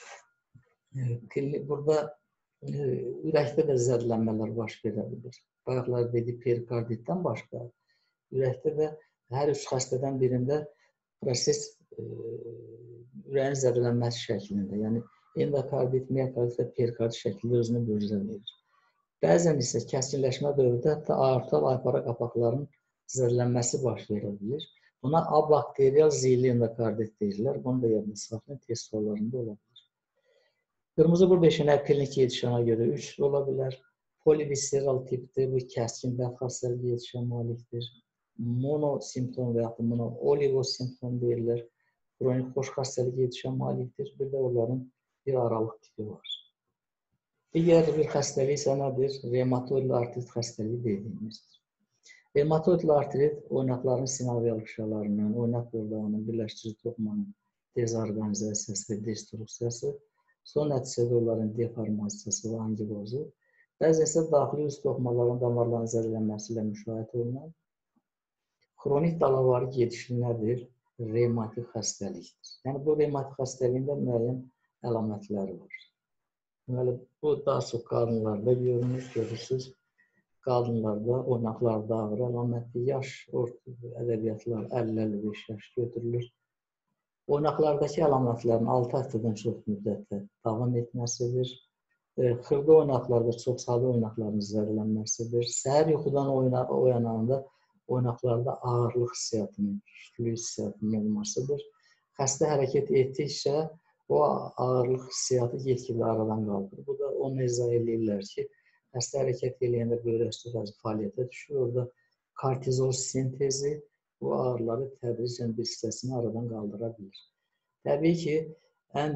burada ürəkdə də zədələnmələr baş verə bilir. Bayaqlar dedik, perikarditdən başqa, ürəkdə də hər üç xəstədən birində proses ürəyin zədələnməsi şəklində, yəni endokardit, miokardit və perikardit şəklində özünü büruzə verir. Bəzən isə kəskinləşmə dövrdə hətta aortal aypara qapaqlarının zədələnməsi baş verə bilir. Buna abakterial zilli endokardit deyirlər. Bunu da yadınızda saxlayın, test suallarında ola bilir. Qırmızı qurdeşənəyi klinik gedişana görə 3 ola bilər. Polivisceral tipdir, bu kəskin bəd xəstəliyi gedişə malikdir. Monosimptom və yaxud buna oligosimptom deyirlər. Kronik xoş xəstəliyi gedişə malikdir. Bir də onların bir aralıq tipi var. Digər bir xəstəlik isə nədir? Reumatoidli artrit xəstəliyi dediyimizdir. Reumatoidli artrit oynaqların sinovial qışalarının, oynaq bordağının birləşdirici toxumanın dezorganizasiyası və destruksiyası, son nəticədə onların deformasiyası və angilozu, bəzən isə daxili üst toxumaların damarlarının zədələnməsi ilə müşahidə olunan kronik dalavarı gedişli nədir? Revmatik xəstəlikdir. Yəni bu revmatik xəstəliyində müəyyən əlamətləri var. Deməli, bu daha çox qadınlarda görürsünüz. Qadınlarda oynaqlarda ağrı əlaməti, yaş ədəbiyyatlar 50-55 yaş götürülür. Oynaqlardakı əlamətlərin 6 həftədən çox müddətdə davam etməsidir. Xırda oynaqlarda çox sadə oynaqların zədələnməsidir. Səhər yuxudan oyananda oynaqlarda ağırlıq hissiyatının, güclü hissiyatının olmasıdır. Xəstə hərəkət etdikcə o ağırlıq hissiyatı get-gedə aradan qaldır. Bu da onu izah edirlər ki, xəstə hərəkət edəndə böyrək üstü fəaliyyətə düşür. Orada kortizol sintezi bu ağrıları tədricən bir hissəsini aradan qaldıra bilir. Təbii ki, ən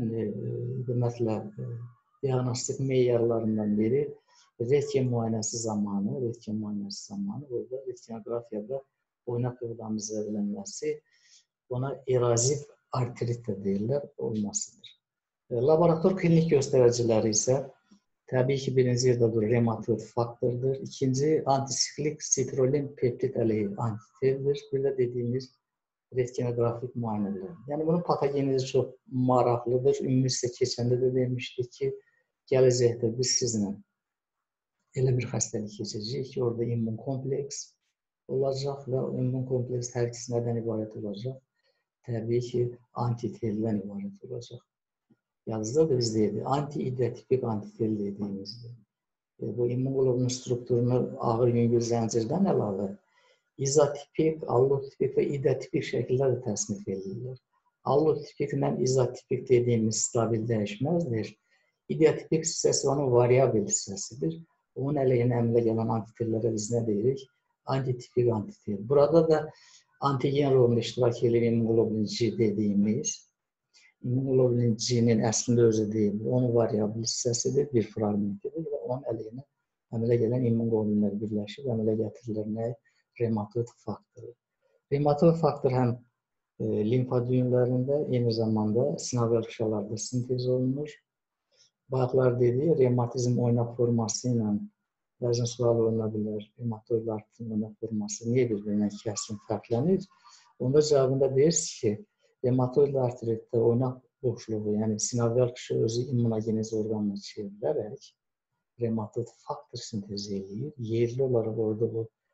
diaqnostik meyarlarından biri rentgen müayinəsi zamanı, orada rentgenografiyada oynaq yığılanın zədələnməsi, ona eraziv artrit də deyirlər, olmasıdır. Laborator klinik göstəriciləri isə təbii ki, birinci yerdə reumatoid faktordur, ikinci antisiklik sitrulin peptid əleyhi antiterdir, bir də dediyimiz rentgenografik müayinələr. Yəni bunun patogenizi çox maraqlıdır. Ümumiyyətlə keçəndə də demişdik ki, gələcəkdə biz sizinlə elə bir xəstəlik keçəcəyik ki, orada immun kompleks olacaq və immun kompleks hər ikisi nədən ibarət olacaq? Təbii ki, antiterdən ibarət olacaq. yazıda da biz deyirik, anti-idiotipik antitel dediğimizdir. Bu immunoglobulin strukturunu ağır yüngül zəncirdən əlavə izotipik, allotipik və idiotipik şəkildə də təsnif edirlər. Allotipik ilə izotipik dediyimiz stabil dəyişməzdir. İdiotipik hissəsi onun variabil hissəsidir. Onun əleyhinə əmələ gələn antitellərə biz nə deyirik? Antitipik antitel. Burada da antigen rolunu iştirak edir immunoglobulin G dediyimiz. İmmunoglobulin G-nin əslində özü deyil, onun variabil hissəsidir, bir fragmentidir və onun əleyhinə əmələ gələn immunoglobulinlər birləşib, əmələ gətirirlər nə? Rematoid faktoru. Rematoid faktor həm limfa düyünlərində, eyni zamanda sinovial qışalarda sintez olunur. Bayaqlar dediyi revmatizm oynaq forması ilə bəzən sual oluna bilər. Rematoid artritin oynaq forması niyə bir-birindən kəskin fərqlənir? Onda cavabında deyirsiniz ki, revmatoid artritdə oynaq boşluğu, yəni sinovial qışı özü immunogenez orqanına çevrilərək revmatoid faktor sintezi edir. Yerli olaraq orada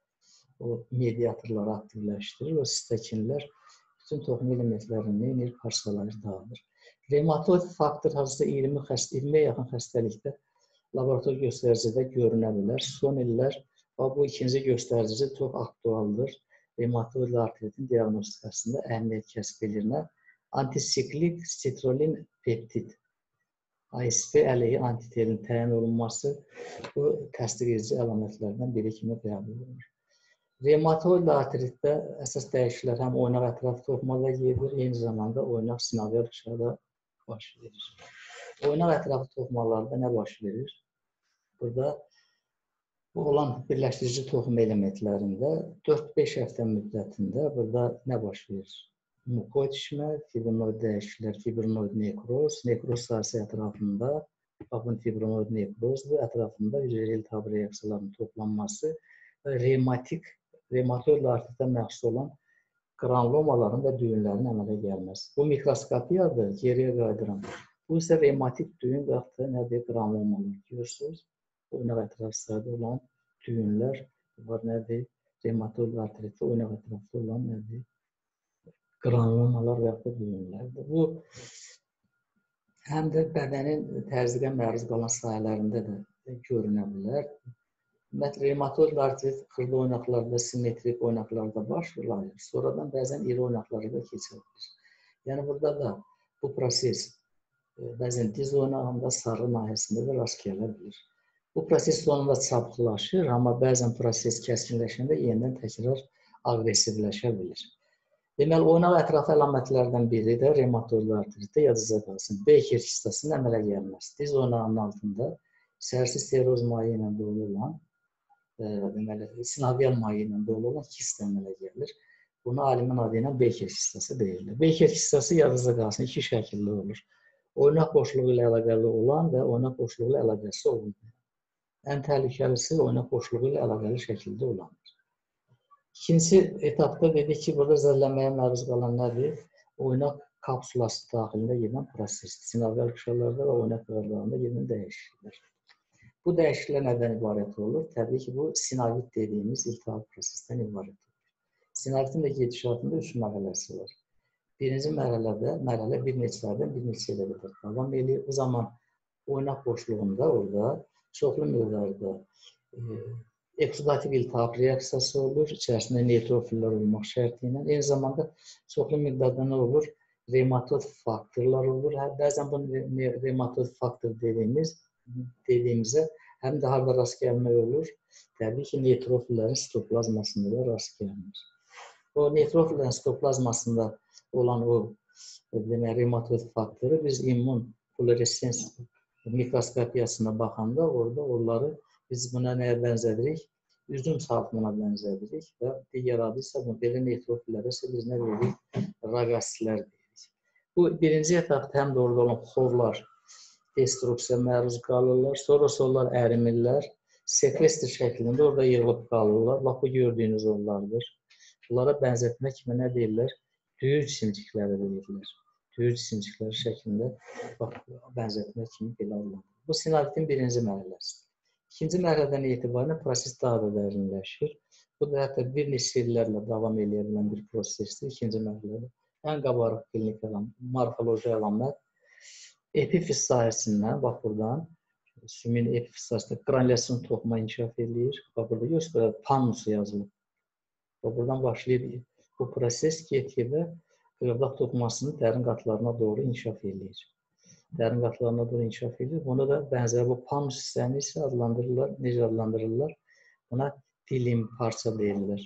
o mediatorları aktivləşdirir. O sitəkinlər bütün toxum elementlərini parçalayır, dağılır. Revmatoid faktor hansısa 20-yə yaxın xəstəlikdə laborator göstəricidə görünə bilər. Son illər bu ikinci göstərici çox aktualdır. Revmatoid artritin diaqnostikasında əhəmiyyət kəsb edir. Antisiklik sitrulin peptid, ASP əleyhi antitelin təyin olunması bu təsdiq edici əlamətlərdən biri kimi qəbul olunur. Revmatoid artritdə əsas dəyişikliklər həm oynaq ətrafı toxumada gedir, eyni zamanda oynaq sinovial qışada baş verir. Oynaq ətrafı toxumalarda nə baş verir? Burada bu olan birləşdirici toxum elementlərində 4-5 həftə müddətində burada nə baş verir? Mukoid şişmə, fibrinoid dəyişikliklər, fibrinoid nekroz, nekroz sahəsi ətrafında, baxın fibrinoid nekrozdur, ətrafında hüceyrə iltihabı reaksiyalarının toplanması və revmatoid artritə məxsus olan granulomaların və düyünlərin əmələ gəlməsi. Bu mikroskopiyadır, geriyə qayıdıram. Bu isə revmatik düyün və yaxud da nədir? Granulomalar. Görürsünüz, oynaq ətrafı sahədə olan düyünlər var, nədir? Revmatoid artritdə oynaq ətrafda olan nədir? Granulomalar və yaxud da düyünlərdir. Bu, həm də bədənin təzyiqə məruz qalan sahələrində də görünə bilər. Revmatoid artrit xırda oynaqlarda, simmetrik oynaqlarda baş verir. Sonradan bəzən iri oynaqlara da keçə bilir. Yəni burada da bu proses bəzən diz oynağında, sarı nahiyəsində də rast gələ bilir. Bu proses sonunda çapıqlaşır, amma bəzən proses kəskinləşəndə yenidən təkrar aqressivləşə bilir. Deməli, oynaq ətrafı əlamətlərdən biri də revmatoid artritdə yadınızda qalsın. Beker hissəsinin əmələ gəlməsi. Diz oynağının altında sərsi steroz mayi ilə dolu olan, deməli, sinovial mayi ilə dolu olan kist əmələ gəlir. Buna alimin adı ilə Beker hissəsi deyilir. Beker hissəsi yadınızda qalsın, iki şəkildə olur. Oynaq boşluğu ilə əlaqəli olan və oynaq boşluğu ilə əlaqəsi olmayan. Ən təhlükəlisi oynaq boşluğu ilə əlaqəli şəkildə olandır. İkinci etapda dedik ki, burada zədələnməyə məruz qalan nədir? Oynaq kapsulası daxilində gedən proses. Sinovial qışalarda və oynaq qırlarında gedən dəyişikliklər. Bu dəyişikliklər nədən ibarət olur? Təbii ki, bu sinovit dediyimiz iltihab prosesdən ibarət olur. Sinovitin də gedişatında 3 mərhələsi var. Birinci mərhələ bir neçə aydan bir neçə ilə qədər davam edir. Bu zaman oynaq boşluğunda orada çoxlu miqdarda eksudativ iltihab reaksiyası olur. İçərisində neytrofillər olmaq şərti ilə. Eyni zamanda çoxlu miqdarda nə olur? Revmatoid faktorlar olur. Bəzən bu revmatoid faktor dediyimizə həm də harada rast gəlmək olur? Təbii ki, neytrofillərin sitoplazmasında da rast gəlmir. O neytrofillərin sitoplazmasında olan o revmatoid faktoru biz immun fluoresens mikroskopiyasına baxanda orada onları biz buna nəyə bənzədirik? Üzüm salxımına bənzədirik və digər adı isə belə neytrofillərə isə biz nə deyirik? Ragositlər deyirik. Bu birinci etapda həm də orada olan xorlar destruksiya məruz qalırlar, sonrası onlar ərimirlər, sekvestr şəklində orada yığılıb qalırlar. Bax, bu gördüyünüz onlardır. Bunlara bənzətmə kimi nə deyirlər? Düyür cisimcikləri deyirlər. Düyür cisimcikləri şəklində bənzətmə kimi belə alınır. Bu sinovitin birinci mərhələsidir. İkinci mərhələdən etibarən proses daha da dərinləşir. Bu da hətta bir neçə illərlə davam edə bilən bir prosesdir. İkinci mərhələdə ən qabarıq klinik morfoloji əlamət Epifiz sahəsindən, bax buradan, sümün epifiz sahəsində qranulyasiyon toxuma inkişaf edir. Bax burada göstərir, pannusu yazılır. Bax buradan başlayır bu proses get-gedə qırdaq toxumasının dərin qatlarına doğru inkişaf edir. Dərin qatlarına doğru inkişaf edir. Buna da bənzər bu pannus hissəni isə adlandırırlar. Necə adlandırırlar? Buna dilim, parça deyirlər.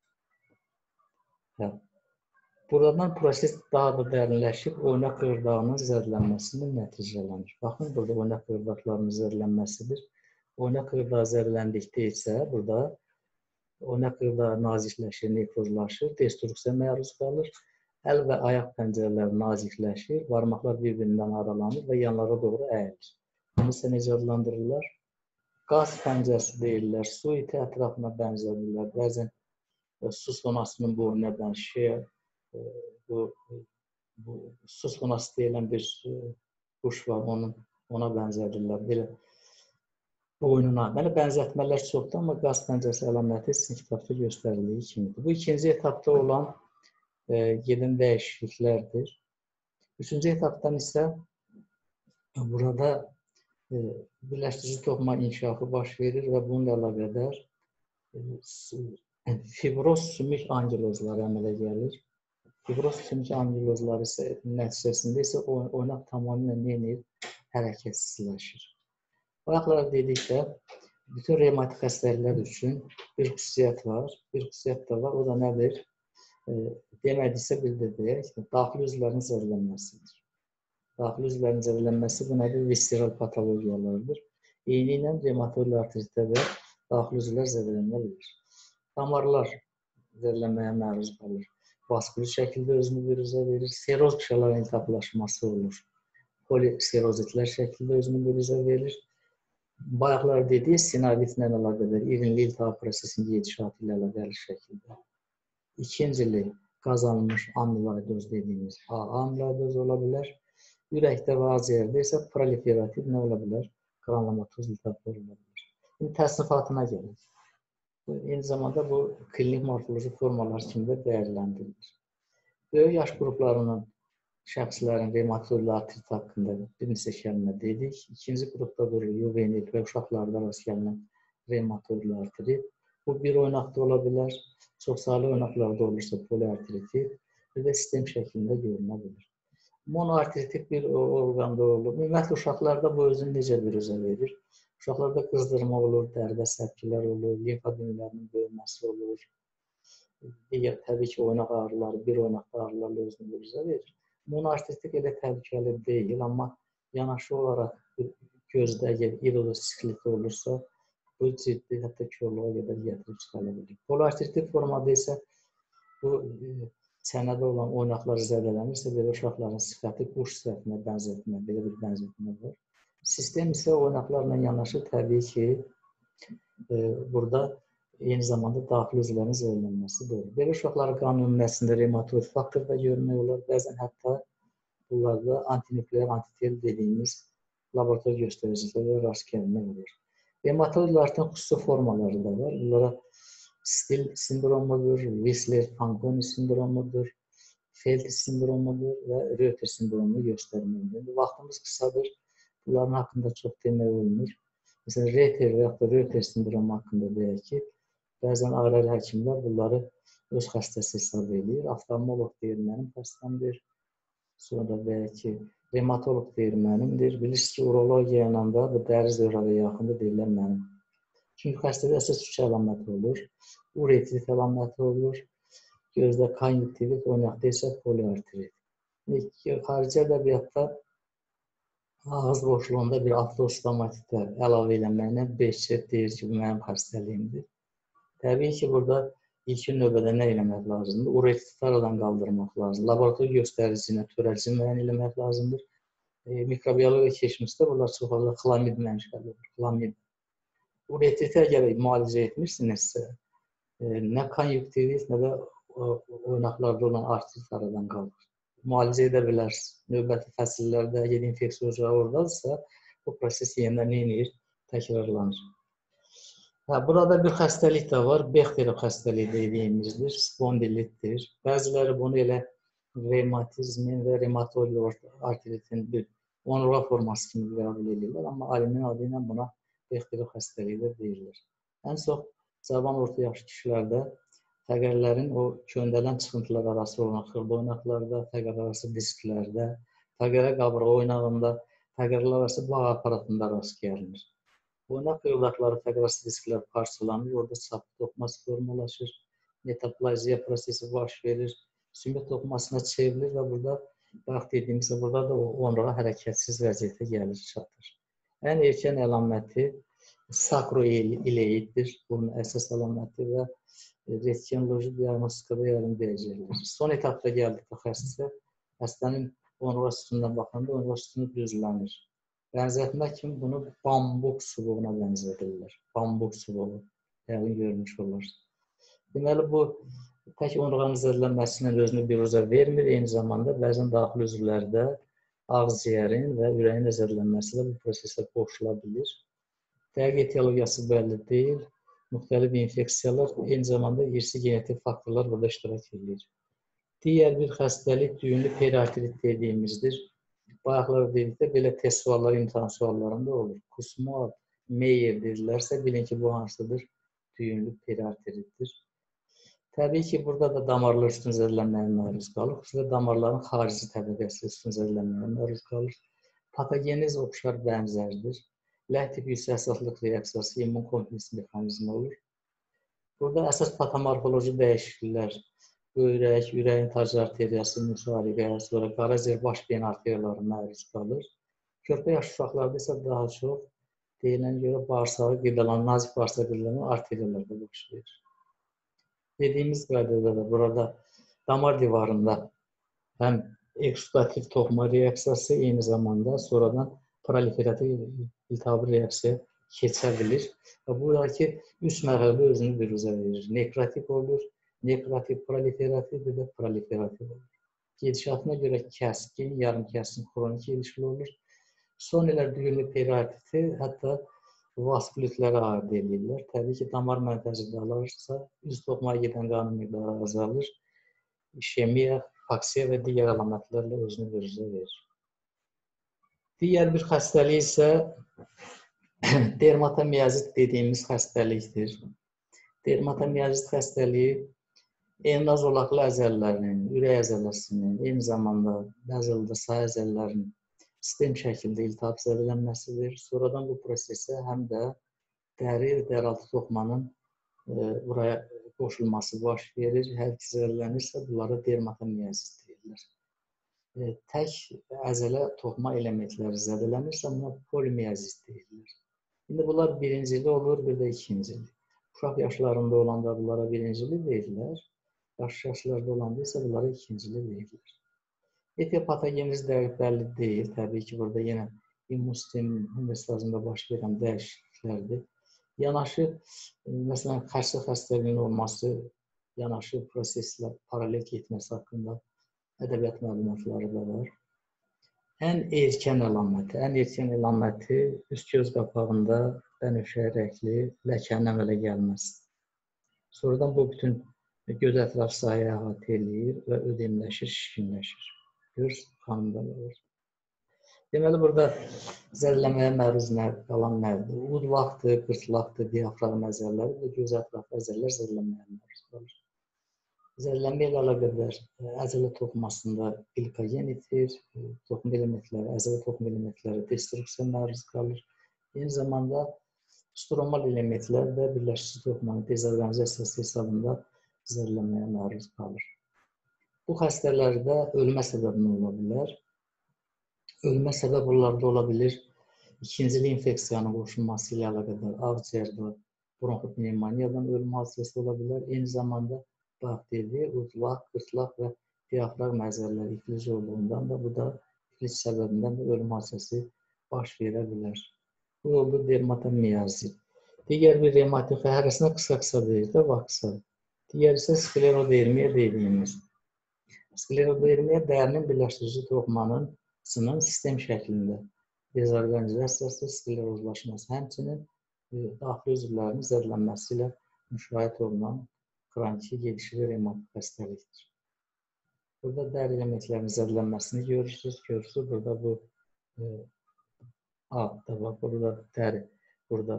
Buradan proses daha da dərinləşib oynaq qırdağının zədələnməsinin nəticələnir. Baxın, burada oynaq qırdaqlarının zədələnməsidir. Oynaq qırdağı zədələndikdə isə burada oynaq qırdağı nazikləşir, nekrozlaşır, destruksiyaya məruz qalır. Əl və ayaq pəncərələri nazikləşir, barmaqlar bir-birindən aralanır və yanlara doğru əyilir. Bunu isə necə adlandırırlar? Qaz pəncərəsi deyirlər, su iti ətrafına bənzədirlər. Bəzən su sonasının boynuna bənzər, bu su sonası deyilən bir quş var, ona bənzədirlər. Belə boynuna. Belə bənzətmələr çoxdur, amma qaz pəncərəsi əlaməti sizin kitabda göstərildiyi kimidir. Bu ikinci etapda olan gedən dəyişikliklərdir. Üçüncü etapdan isə burada birləşdirici toxuma inkişafı baş verir və bununla əlaqədar fibroz sümük angilozları əmələ gəlir. Fibroz sümük angilozları isə nəticəsində isə oynaq tamamilə neyinir? Hərəkətsizləşir. Bayaqlar dedikdə, bütün revmatik xəstəliklər üçün bir xüsusiyyət var. Bir xüsusiyyət də var, o da nədir? Demədiksə bildirdik, daxili üzvlərin zədələnməsidir. Daxili üzvlərin zədələnməsi bu nədir? Visceral patologiyalardır. Eyni ilə revmatoid artritdə də daxili üzvlər zədələnə bilir. Damarlar zədələnməyə məruz qalır. Vaskuli şəkildə özünü büruzə verir. Seroz qışaların iltihaplaşması olur. Poliserozitlər şəkildə özünü büruzə verir. Bayaqlar dediyi sinovitlə əlaqədar irinli iltihap prosesinin gedişatı ilə əlaqəli şəkildə. İkincili qazanılmış amiloidoz dediyimiz amiloidoz ola bilər. Ürəkdə və ağciyərdə isə proliferativ nə ola bilər? Qranulomatoz iltihaplar ola bilər. İndi təsnifatına gəlir. Eyni zamanda bu klinik morfoloji formalar kimi də dəyərləndirilir. Böyük yaş qruplarının şəxslərin revmatoid artrit haqqında bir neçə kəlmə dedik. İkinci qrupda durur yuvenil və uşaqlarda rast gəlinən revmatoid artrit. Bu bir oynaqda ola bilər. Çoxsaylı oynaqlarda olursa poliartritit, bir də sistem şəklində görünə bilir. Monoartritik bir orqanda olur. Ümumiyyətlə uşaqlarda bu özünü necə büruzə verir? Uşaqlarda qızdırma olur, dərdə səpkilər olur, limfa düyünlərinin böyüməsi olur. Digər təbii ki, oynaq ağrıları, bir oynaqda ağrılarla özünü büruzə verir. Monoartritik elə təhlükəli deyil, amma yanaşı olaraq gözdə əgər iridosisklit olursa, bu ciddi, hətta körlüyə qədər gətirib çıxara bilir. Poliartritik formada isə bu çənədə olan oynaqlar zədələnirsə, belə uşaqların sifəti quş sifətinə bənzətmə, belə bir bənzətmə var. Sistem isə oynaqlarla yanaşı təbii ki, burada eyni zamanda daxili üzvlərin zədələnməsi doğru. Belə uşaqların qan nümunəsində revmatoid faktor da görmək olar. Bəzən hətta bunlarda antinükleer antitel dediyimiz laborator göstəricilərlə rast gəlmək olur. Revmatoid artritin xüsusi formaları da var. Bunlara Still sindromudur, Whistler-Fanconi sindromudur, Feld sindromudur və Reuter sindromunu göstərməkdir. Vaxtımız qısadır. Bunların haqqında çox demək olmur. Məsələn, Reuter və yaxud da Reuter sindromu haqqında deyək ki, bəzən ailə həkimlər bunları öz xəstəsi hesab edir. Oftalmoloq deyir, mənim xəstəmdir. Sonra deyək ki, revmatoloq deyir, mənimdir. Bilirsiniz ki, urologiya ilə də bu dəri zöhrəyə yaxında deyirlər mənim. Çünki xəstədə əsas üç əlaməti olur. Uretrit əlaməti olur. Gözdə konjüktivit, oynaqda isə poliartrit. Xarici ədəbiyyatda ağız boşluğunda bir atrostomatitə əlavə eləməklə Behçet deyir ki, bu mənim xəstəliyimdir. Təbii ki, burada ilkin növbədə nə eləmək lazımdır? Uretriti aradan qaldırmaq lazımdır. Laborator göstəricinə, törəcici müəyyən eləmək lazımdır. Mikrobiologiya keçmişdə bunlar çox fazla xlamid mənşəli olur. Xlamid. Uretriti əgər müalicə etmirsinizsə, nə konjüktivit, nə də oynaqlarda olan artrit aradan qalır. Müalicə edə bilərsiniz. Növbəti fəsillərdə, əgər infeksiya oradadırsa, bu proses yenidən neyinir? Təkrarlanır. Burada bir xəstəlik də var. Bexter xəstəliyi dediyimizdir, spondilitdir. Bəziləri bunu elə revmatizmin və revmatoid artritin bir onurğa forması kimi qəbul edirlər, amma alimin adı ilə buna Bexterel xəstəliyi də deyilir. Ən çox cavan orta yaşlı kişilərdə fəqərlərin o köndələn çıxıntılar arası olan xırda oynaqlarda, fəqər arası disklərdə, fəqərə qabırğa oynağında, fəqərlər arası bağ aparatında rast gəlinir. Oynaq qırılaqları fəqər arası disklər parçalanır, orada çapı toxuması formalaşır, metaplaziya prosesi baş verir, sümük toxumasına çevrilir və burada, bax dediyimiz burada da onurğa hərəkətsiz vəziyyətə gəlir, çatır. Ən erkən əlaməti sakroileiddir, bunun əsas əlaməti və rentgenoloji diagnostikada yardım verəcəkdir. Son etapda gəldikdə xəstənin onurğa sütunundan baxanda onurğa sütunu düzlənir. Bənzətmə kimi bunu bambuk çubuğuna bənzədirlər. Bambuk çubuğu, yəqin görmüş olarsınız. Deməli, bu tək onurğanın zədələnməsindən özünü biruzə vermir, eyni zamanda bəzən daxili üzvlərdə ağciyərin və ürəyin zədələnməsi də bu prosesə qoşula bilir. Dəqiq etiologiyası bəlli deyil, müxtəlif infeksiyalar, eyni zamanda irsi genetik faktorlar burada iştirak edir. Digər bir xəstəlik düyünlü periartrit dediyimizdir. Bayaqlar dedikdə belə test sualları imtahan suallarında olur. Kusma, Meyer dedilərsə, bilin ki, bu hansıdır? Düyünlü periartritdir. Təbii ki, burada da damarlar üstün zədələnməyə məruz qalır. Xüsusilə damarların xarici təbəqəsi üstün zədələnməyə məruz qalır. Patogeniz oxşar bənzərdir. Ləh tipi yüksək reaksiyası immun kompleks mexanizmi olur. Burada əsas patomorfoloji dəyişikliklər, böyrək, ürəyin tac arteriyası, müsariqə, sonra qaraciyər, baş beyin arteriyaları məruz qalır. Körpə yaş uşaqlarda isə daha çox deyilən görə bağırsağı qidalanan, nazik bağırsaq qidalanan arteriyalarda baş verir. Dediyimiz qaydada da burada damar divarında həm eksudativ toxuma reaksiyası, eyni zamanda sonradan proliferativ iltihabi reaksiya keçə bilir. Və buradakı üç mərhələdə özünü biruzə verir. Nekrotik olur, nekrotik, proliferativ və də proliferativ olur. Gedişatına görə kəskin, yarım kəskin, xronik ilişkili olur. Son illər düyünlü periartriti hətta vaskulitlərə aid edirlər. Təbii ki, damar mərkəzində alırsa, üz toxumaya gedən qanın miqdarı azalır. İşemiya, hipoksiya və digər əlamətlərlə özünü biruzə verir. Digər bir xəstəlik isə dermatomiyazit dediyimiz xəstəlikdir. Dermatomiyazit xəstəliyi endoz zolaqlı əzələlərinin, ürək əzələsinin, eyni zamanda bəzəldə say əzələlərinin sistem şəkildə iltihab zədələnməsidir. Sonradan bu prosesə həm də dəri və dəraltı toxumanın buraya qoşulması baş verir. Hər ikisi zədələnirsə, bunlara dermatomiyazit deyirlər. Tək əzələ toxuma elementləri zədələnirsə, buna polimiyazit deyirlər. İndi bunlar birincili olur, bir də ikincili. Uşaq yaşlarında olanda bunlara birincili deyirlər. Yaşlı yaşlarda olanda isə bunlara ikincili deyirlər. Etiopatogeniz dəqiq bəlli deyil. Təbii ki, burada yenə immun sistemin homeostazında baş verən dəyişikliklərdir. Yanaşı, məsələn, xərçli xəstəliyin olması, yanaşı proseslə paralel getməsi haqqında ədəbiyyat məlumatları da var. Ən erkən əlaməti üst göz qapağında bənövşəyi rəngli ləkənin əmələ gəlməsidir. Sonradan bu bütün göz ətrafı sahəyə əhatə eləyir və ödemləşir, şişkinləşir. Görürsünüz, xanımda olur. Deməli, burada zədələnməyə məruz qalan nədir? Udlaqdır, qırtlaqdır, diafraqm əzələləri və göz ətrafı əzələlər zədələnməyə məruz qalır. Zədələnmə ilə əlaqədar əzələ toxumasında glikogen itir, toxum elementləri, əzələ toxum elementləri destruksiya məruz qalır. Eyni zamanda stromal elementlər də birləşici toxumanın dezorqanizasiyası hesabında zədələnməyə məruz qalır. Bu xəstələrdə ölmə səbəbi ola bilər. Ölmə səbəb onlarda ola bilir. İkincili infeksiyanın qoşulması ilə əlaqədar ağciyərdə bronxopnevmoniyadan ölmə hadisəsi ola bilər. Eyni zamanda bax dedi, udlaq, qırtlaq və diafraqm əzələləri iflic olduğundan da bu da iflic səbəbindən də ölmə hadisəsi baş verə bilər. Bu oldu dermatomiyazit. Digər bir revmatik hərəsinə qısa deyir də, vaksa. Digər isə sklerodermiya dediyimiz. Sklerodermiya dərinin birləşdirici toxumanın sistem şəklində dezorqanizasiyası, sklerozlaşması, həmçinin daxili üzvlərinin zədələnməsi ilə müşahidə olunan xroniki gedişli revmatik xəstəlikdir. Burada dəri elementlərinin zədələnməsini görürsünüz. Burada bu Altta bak, burada dəri, burada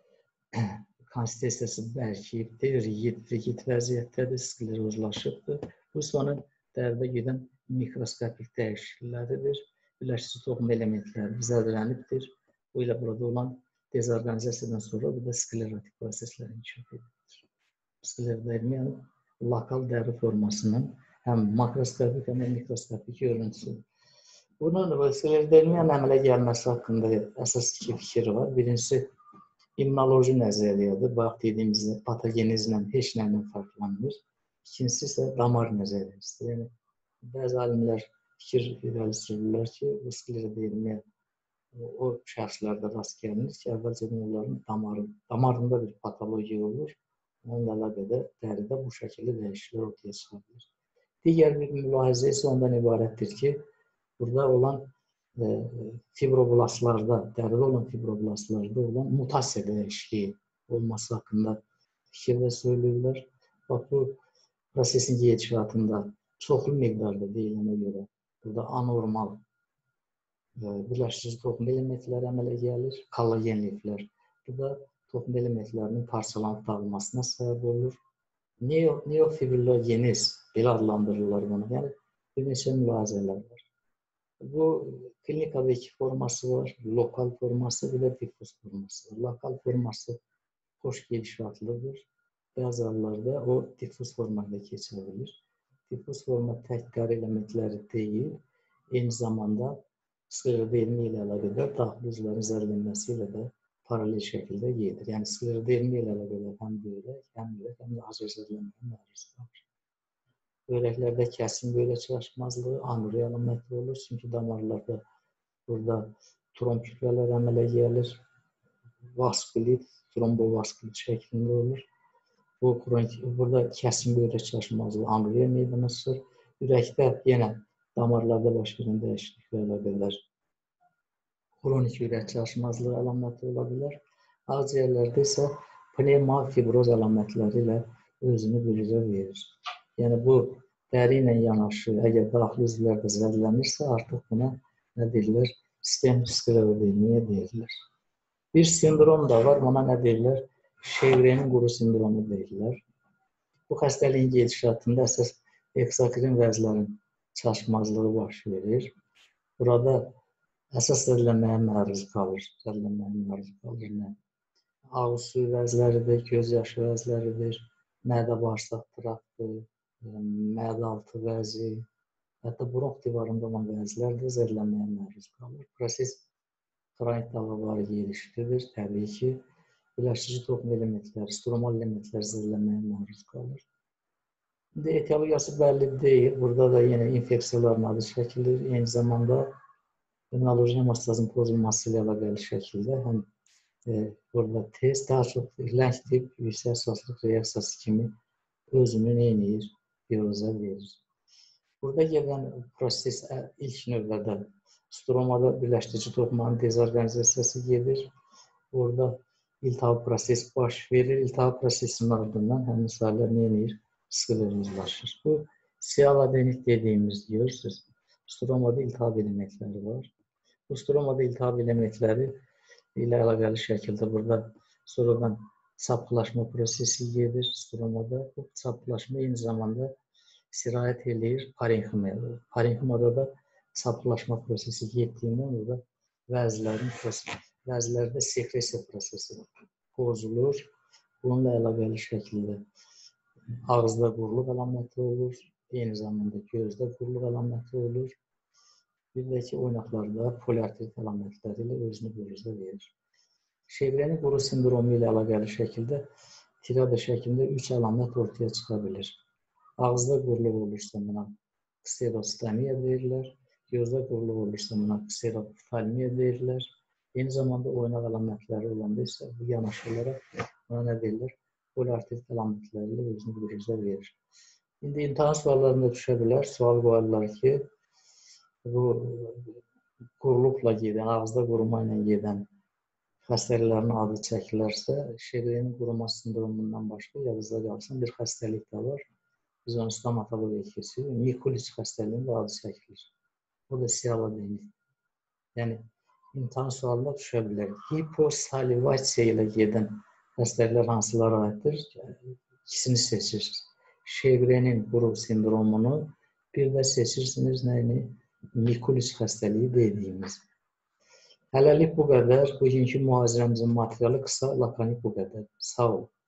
konsistensiya bərkiyibdir, rigid vəziyyətdədir, sklerozlaşıbdır. Bu sonra dəridə gedən mikroskopik dəyişiklikləridir. Birləşdirici toxum elementləri zədələnibdir. Bu ilə burada olan dezorqanizasiyadan sonra burada sklerotik proseslər inkişaf edilir. Sklerodermiyanın lokal dəri formasının həm makroskopik, həm də mikroskopik görüntüsüdür. Bunun sklerodermiyanın əmələ gəlməsi haqqında əsas iki fikir var. Birincisi, immunoloji nəzəriyyədir. Bayaq dediyimiz patogenizmlə heç nədən fərqlənmir. İkincisi isə damar nəzəriyyəsidir. Yəni, bəzi alimlər fikir irəli sürürlər ki, bu sklerodermiya o şəxslərdə rast gəlinir ki, əvvəlcədən onların damarında bir patologiya olur. Onunla əlaqədar dəridə bu şəkildə dəyişikliklər ortaya çıxa bilir. Digər bir mülahizə isə ondan ibarətdir ki, burada olan fibroblastlarda, dəridə olan fibroblastlarda olan mutasiya dəyişikliyi olması haqqında fikirdə söyləyirlər. Bax, bu prosesin gedişatında çoxlu miqdarda deyilənə görə burada anormal birləşdirici toxum elementləri əmələ gəlir, kollagen liflər. Bu da toxum elementlərinin parçalanıb dağılmasına səbəb olur. Neofibrillogenez belə adlandırırlar bunu. Yəni, bir neçə mülahizələr var. Bu klinikada iki forması var. Lokal forması, bir də diffuz forması var. Lokal forması xoş gedişatlıdır. Bəzi hallarda o diffuz formada keçə bilir. Diffuz forma tək dəri elementləri deyil, eyni zamanda sklerodermiya ilə əlaqədar daxili üzvlərin zədələnməsi ilə də paralel şəkildə gedir. Yəni, sklerodermiya ilə əlaqədar həm böyrək, həm də azər zədələnməyə məruz qalır. Böyrəklərdə kəsim böyrək çaşmazlığı, anuriya əlaməti olur. Çünki damarlarda burada tromb kütlələri əmələ gəlir. Vaskulit, trombovaskulit şəklində olur. Burada kəsim böyrək çaşmazlığı, anuriya meydana çıxır. Ürəkdə yenə damarlarda baş verən dəyişikliklərlə əlaqədar kronik ürək çaşmazlığı əlaməti ola bilər. Ağciyərlərdə isə pneumofibroz əlamətləri ilə özünü biruzə verir. Yəni, bu dəri ilə yanaşı, əgər daxili üzvlərdə zədələnirsə, artıq buna nə deyirlər? Sistemik sklerodermiya deyirlər. Bir sindrom da var, ona nə deyirlər? Şevrenin quru sindromu deyirlər. Bu xəstəliyin gedişatında əsas ekzokrin vəzlərin çaşmazlığı baş verir. Burada əsas zədələnməyə məruz qalır. Ağız suyu vəzləridir, göz yaşı vəzləridir, mədə-bağırsaq traktı, mədə-altı vəzi, hətta bronx divarında olan vəzlər də zədələnməyə məruz qalır. Proses xronik dalğaları gelişdirilir. Təbii ki, birləşdirici toxum elementləri, stromal elementlər zədələnməyə məruz qalır. Etiologiyası bəlli deyil. Burada da yenə infeksiyaların adı çəkilir. Eyni zamanda immunoloji hemostazın pozulması ilə əlaqəli şəkildə həm burada test, daha çox ləng tip yüksək əsaslı reaksiyası kimi özünü neynir? Viruza verir. Burada gedən proses ilk növbədə stromada birləşdirici toxumanın dezorqanizasiyası gedir. Orada iltihab prosesi baş verir. İltihab prosesinin ardından həmin sahələr neynir? Sklerozlaşır. Bu sialadenit dediyimiz görürsünüz. Stromada iltihab elementləri var. Bu stromada iltihab elementləri ilə əlaqəli şəkildə burada sonradan çapıqlaşma prosesi gedir stromada. Bu çapıqlaşma eyni zamanda sirayət eləyir parenximaya. Parenximada da çapıqlaşma prosesi getdiyindən burada vəzlərdə sekresiya prosesi pozulur. Bununla əlaqəli şəkildə ağızda quruluq əlaməti olur, eyni zamanda gözdə quruluq əlaməti olur. Bir də ki, oynaqlarda poliartrit əlamətləri ilə özünü biruzə verir. Şevrenin quru sindromu ilə əlaqəli şəkildə tirada şəklində 3 əlamət ortaya çıxa bilir. Ağızda quruluq olursa buna kserostamiya deyirlər, gözdə quruluq olursa buna kseroftalmiya deyirlər. Eyni zamanda oynaq əlamətləri olanda isə bu yanaşı olaraq buna nə deyirlər? Poliartrit əlamətləri ilə özünü biruzə verir. İndi imtahan suallarında düşə bilər. Sual qoyarlar ki, bu quruluqla gedən, ağızda quruma ilə gedən xəstəliklərin adı çəkilərsə, Şevrenin quruma sindromundan başqa yadınızda qalsın bir xəstəlik də var. Biz onu stomatologiya keçirik. Mikuliç xəstəliyinin də adı çəkilir. O da sialadenit. Yəni, imtahan sualına düşə bilər. Hiposalivasiya ilə gedən xəstəliklər hansılara aiddir? İkisini seçirsiniz. Şevrenin quru sindromunu, bir də seçirsiniz nəyini? Mikulis xəstəliyi dediyimiz. Hələlik bu qədər. Bugünkü mühazirəmizin materialı qısa, lakonik bu qədər. Sağ olun.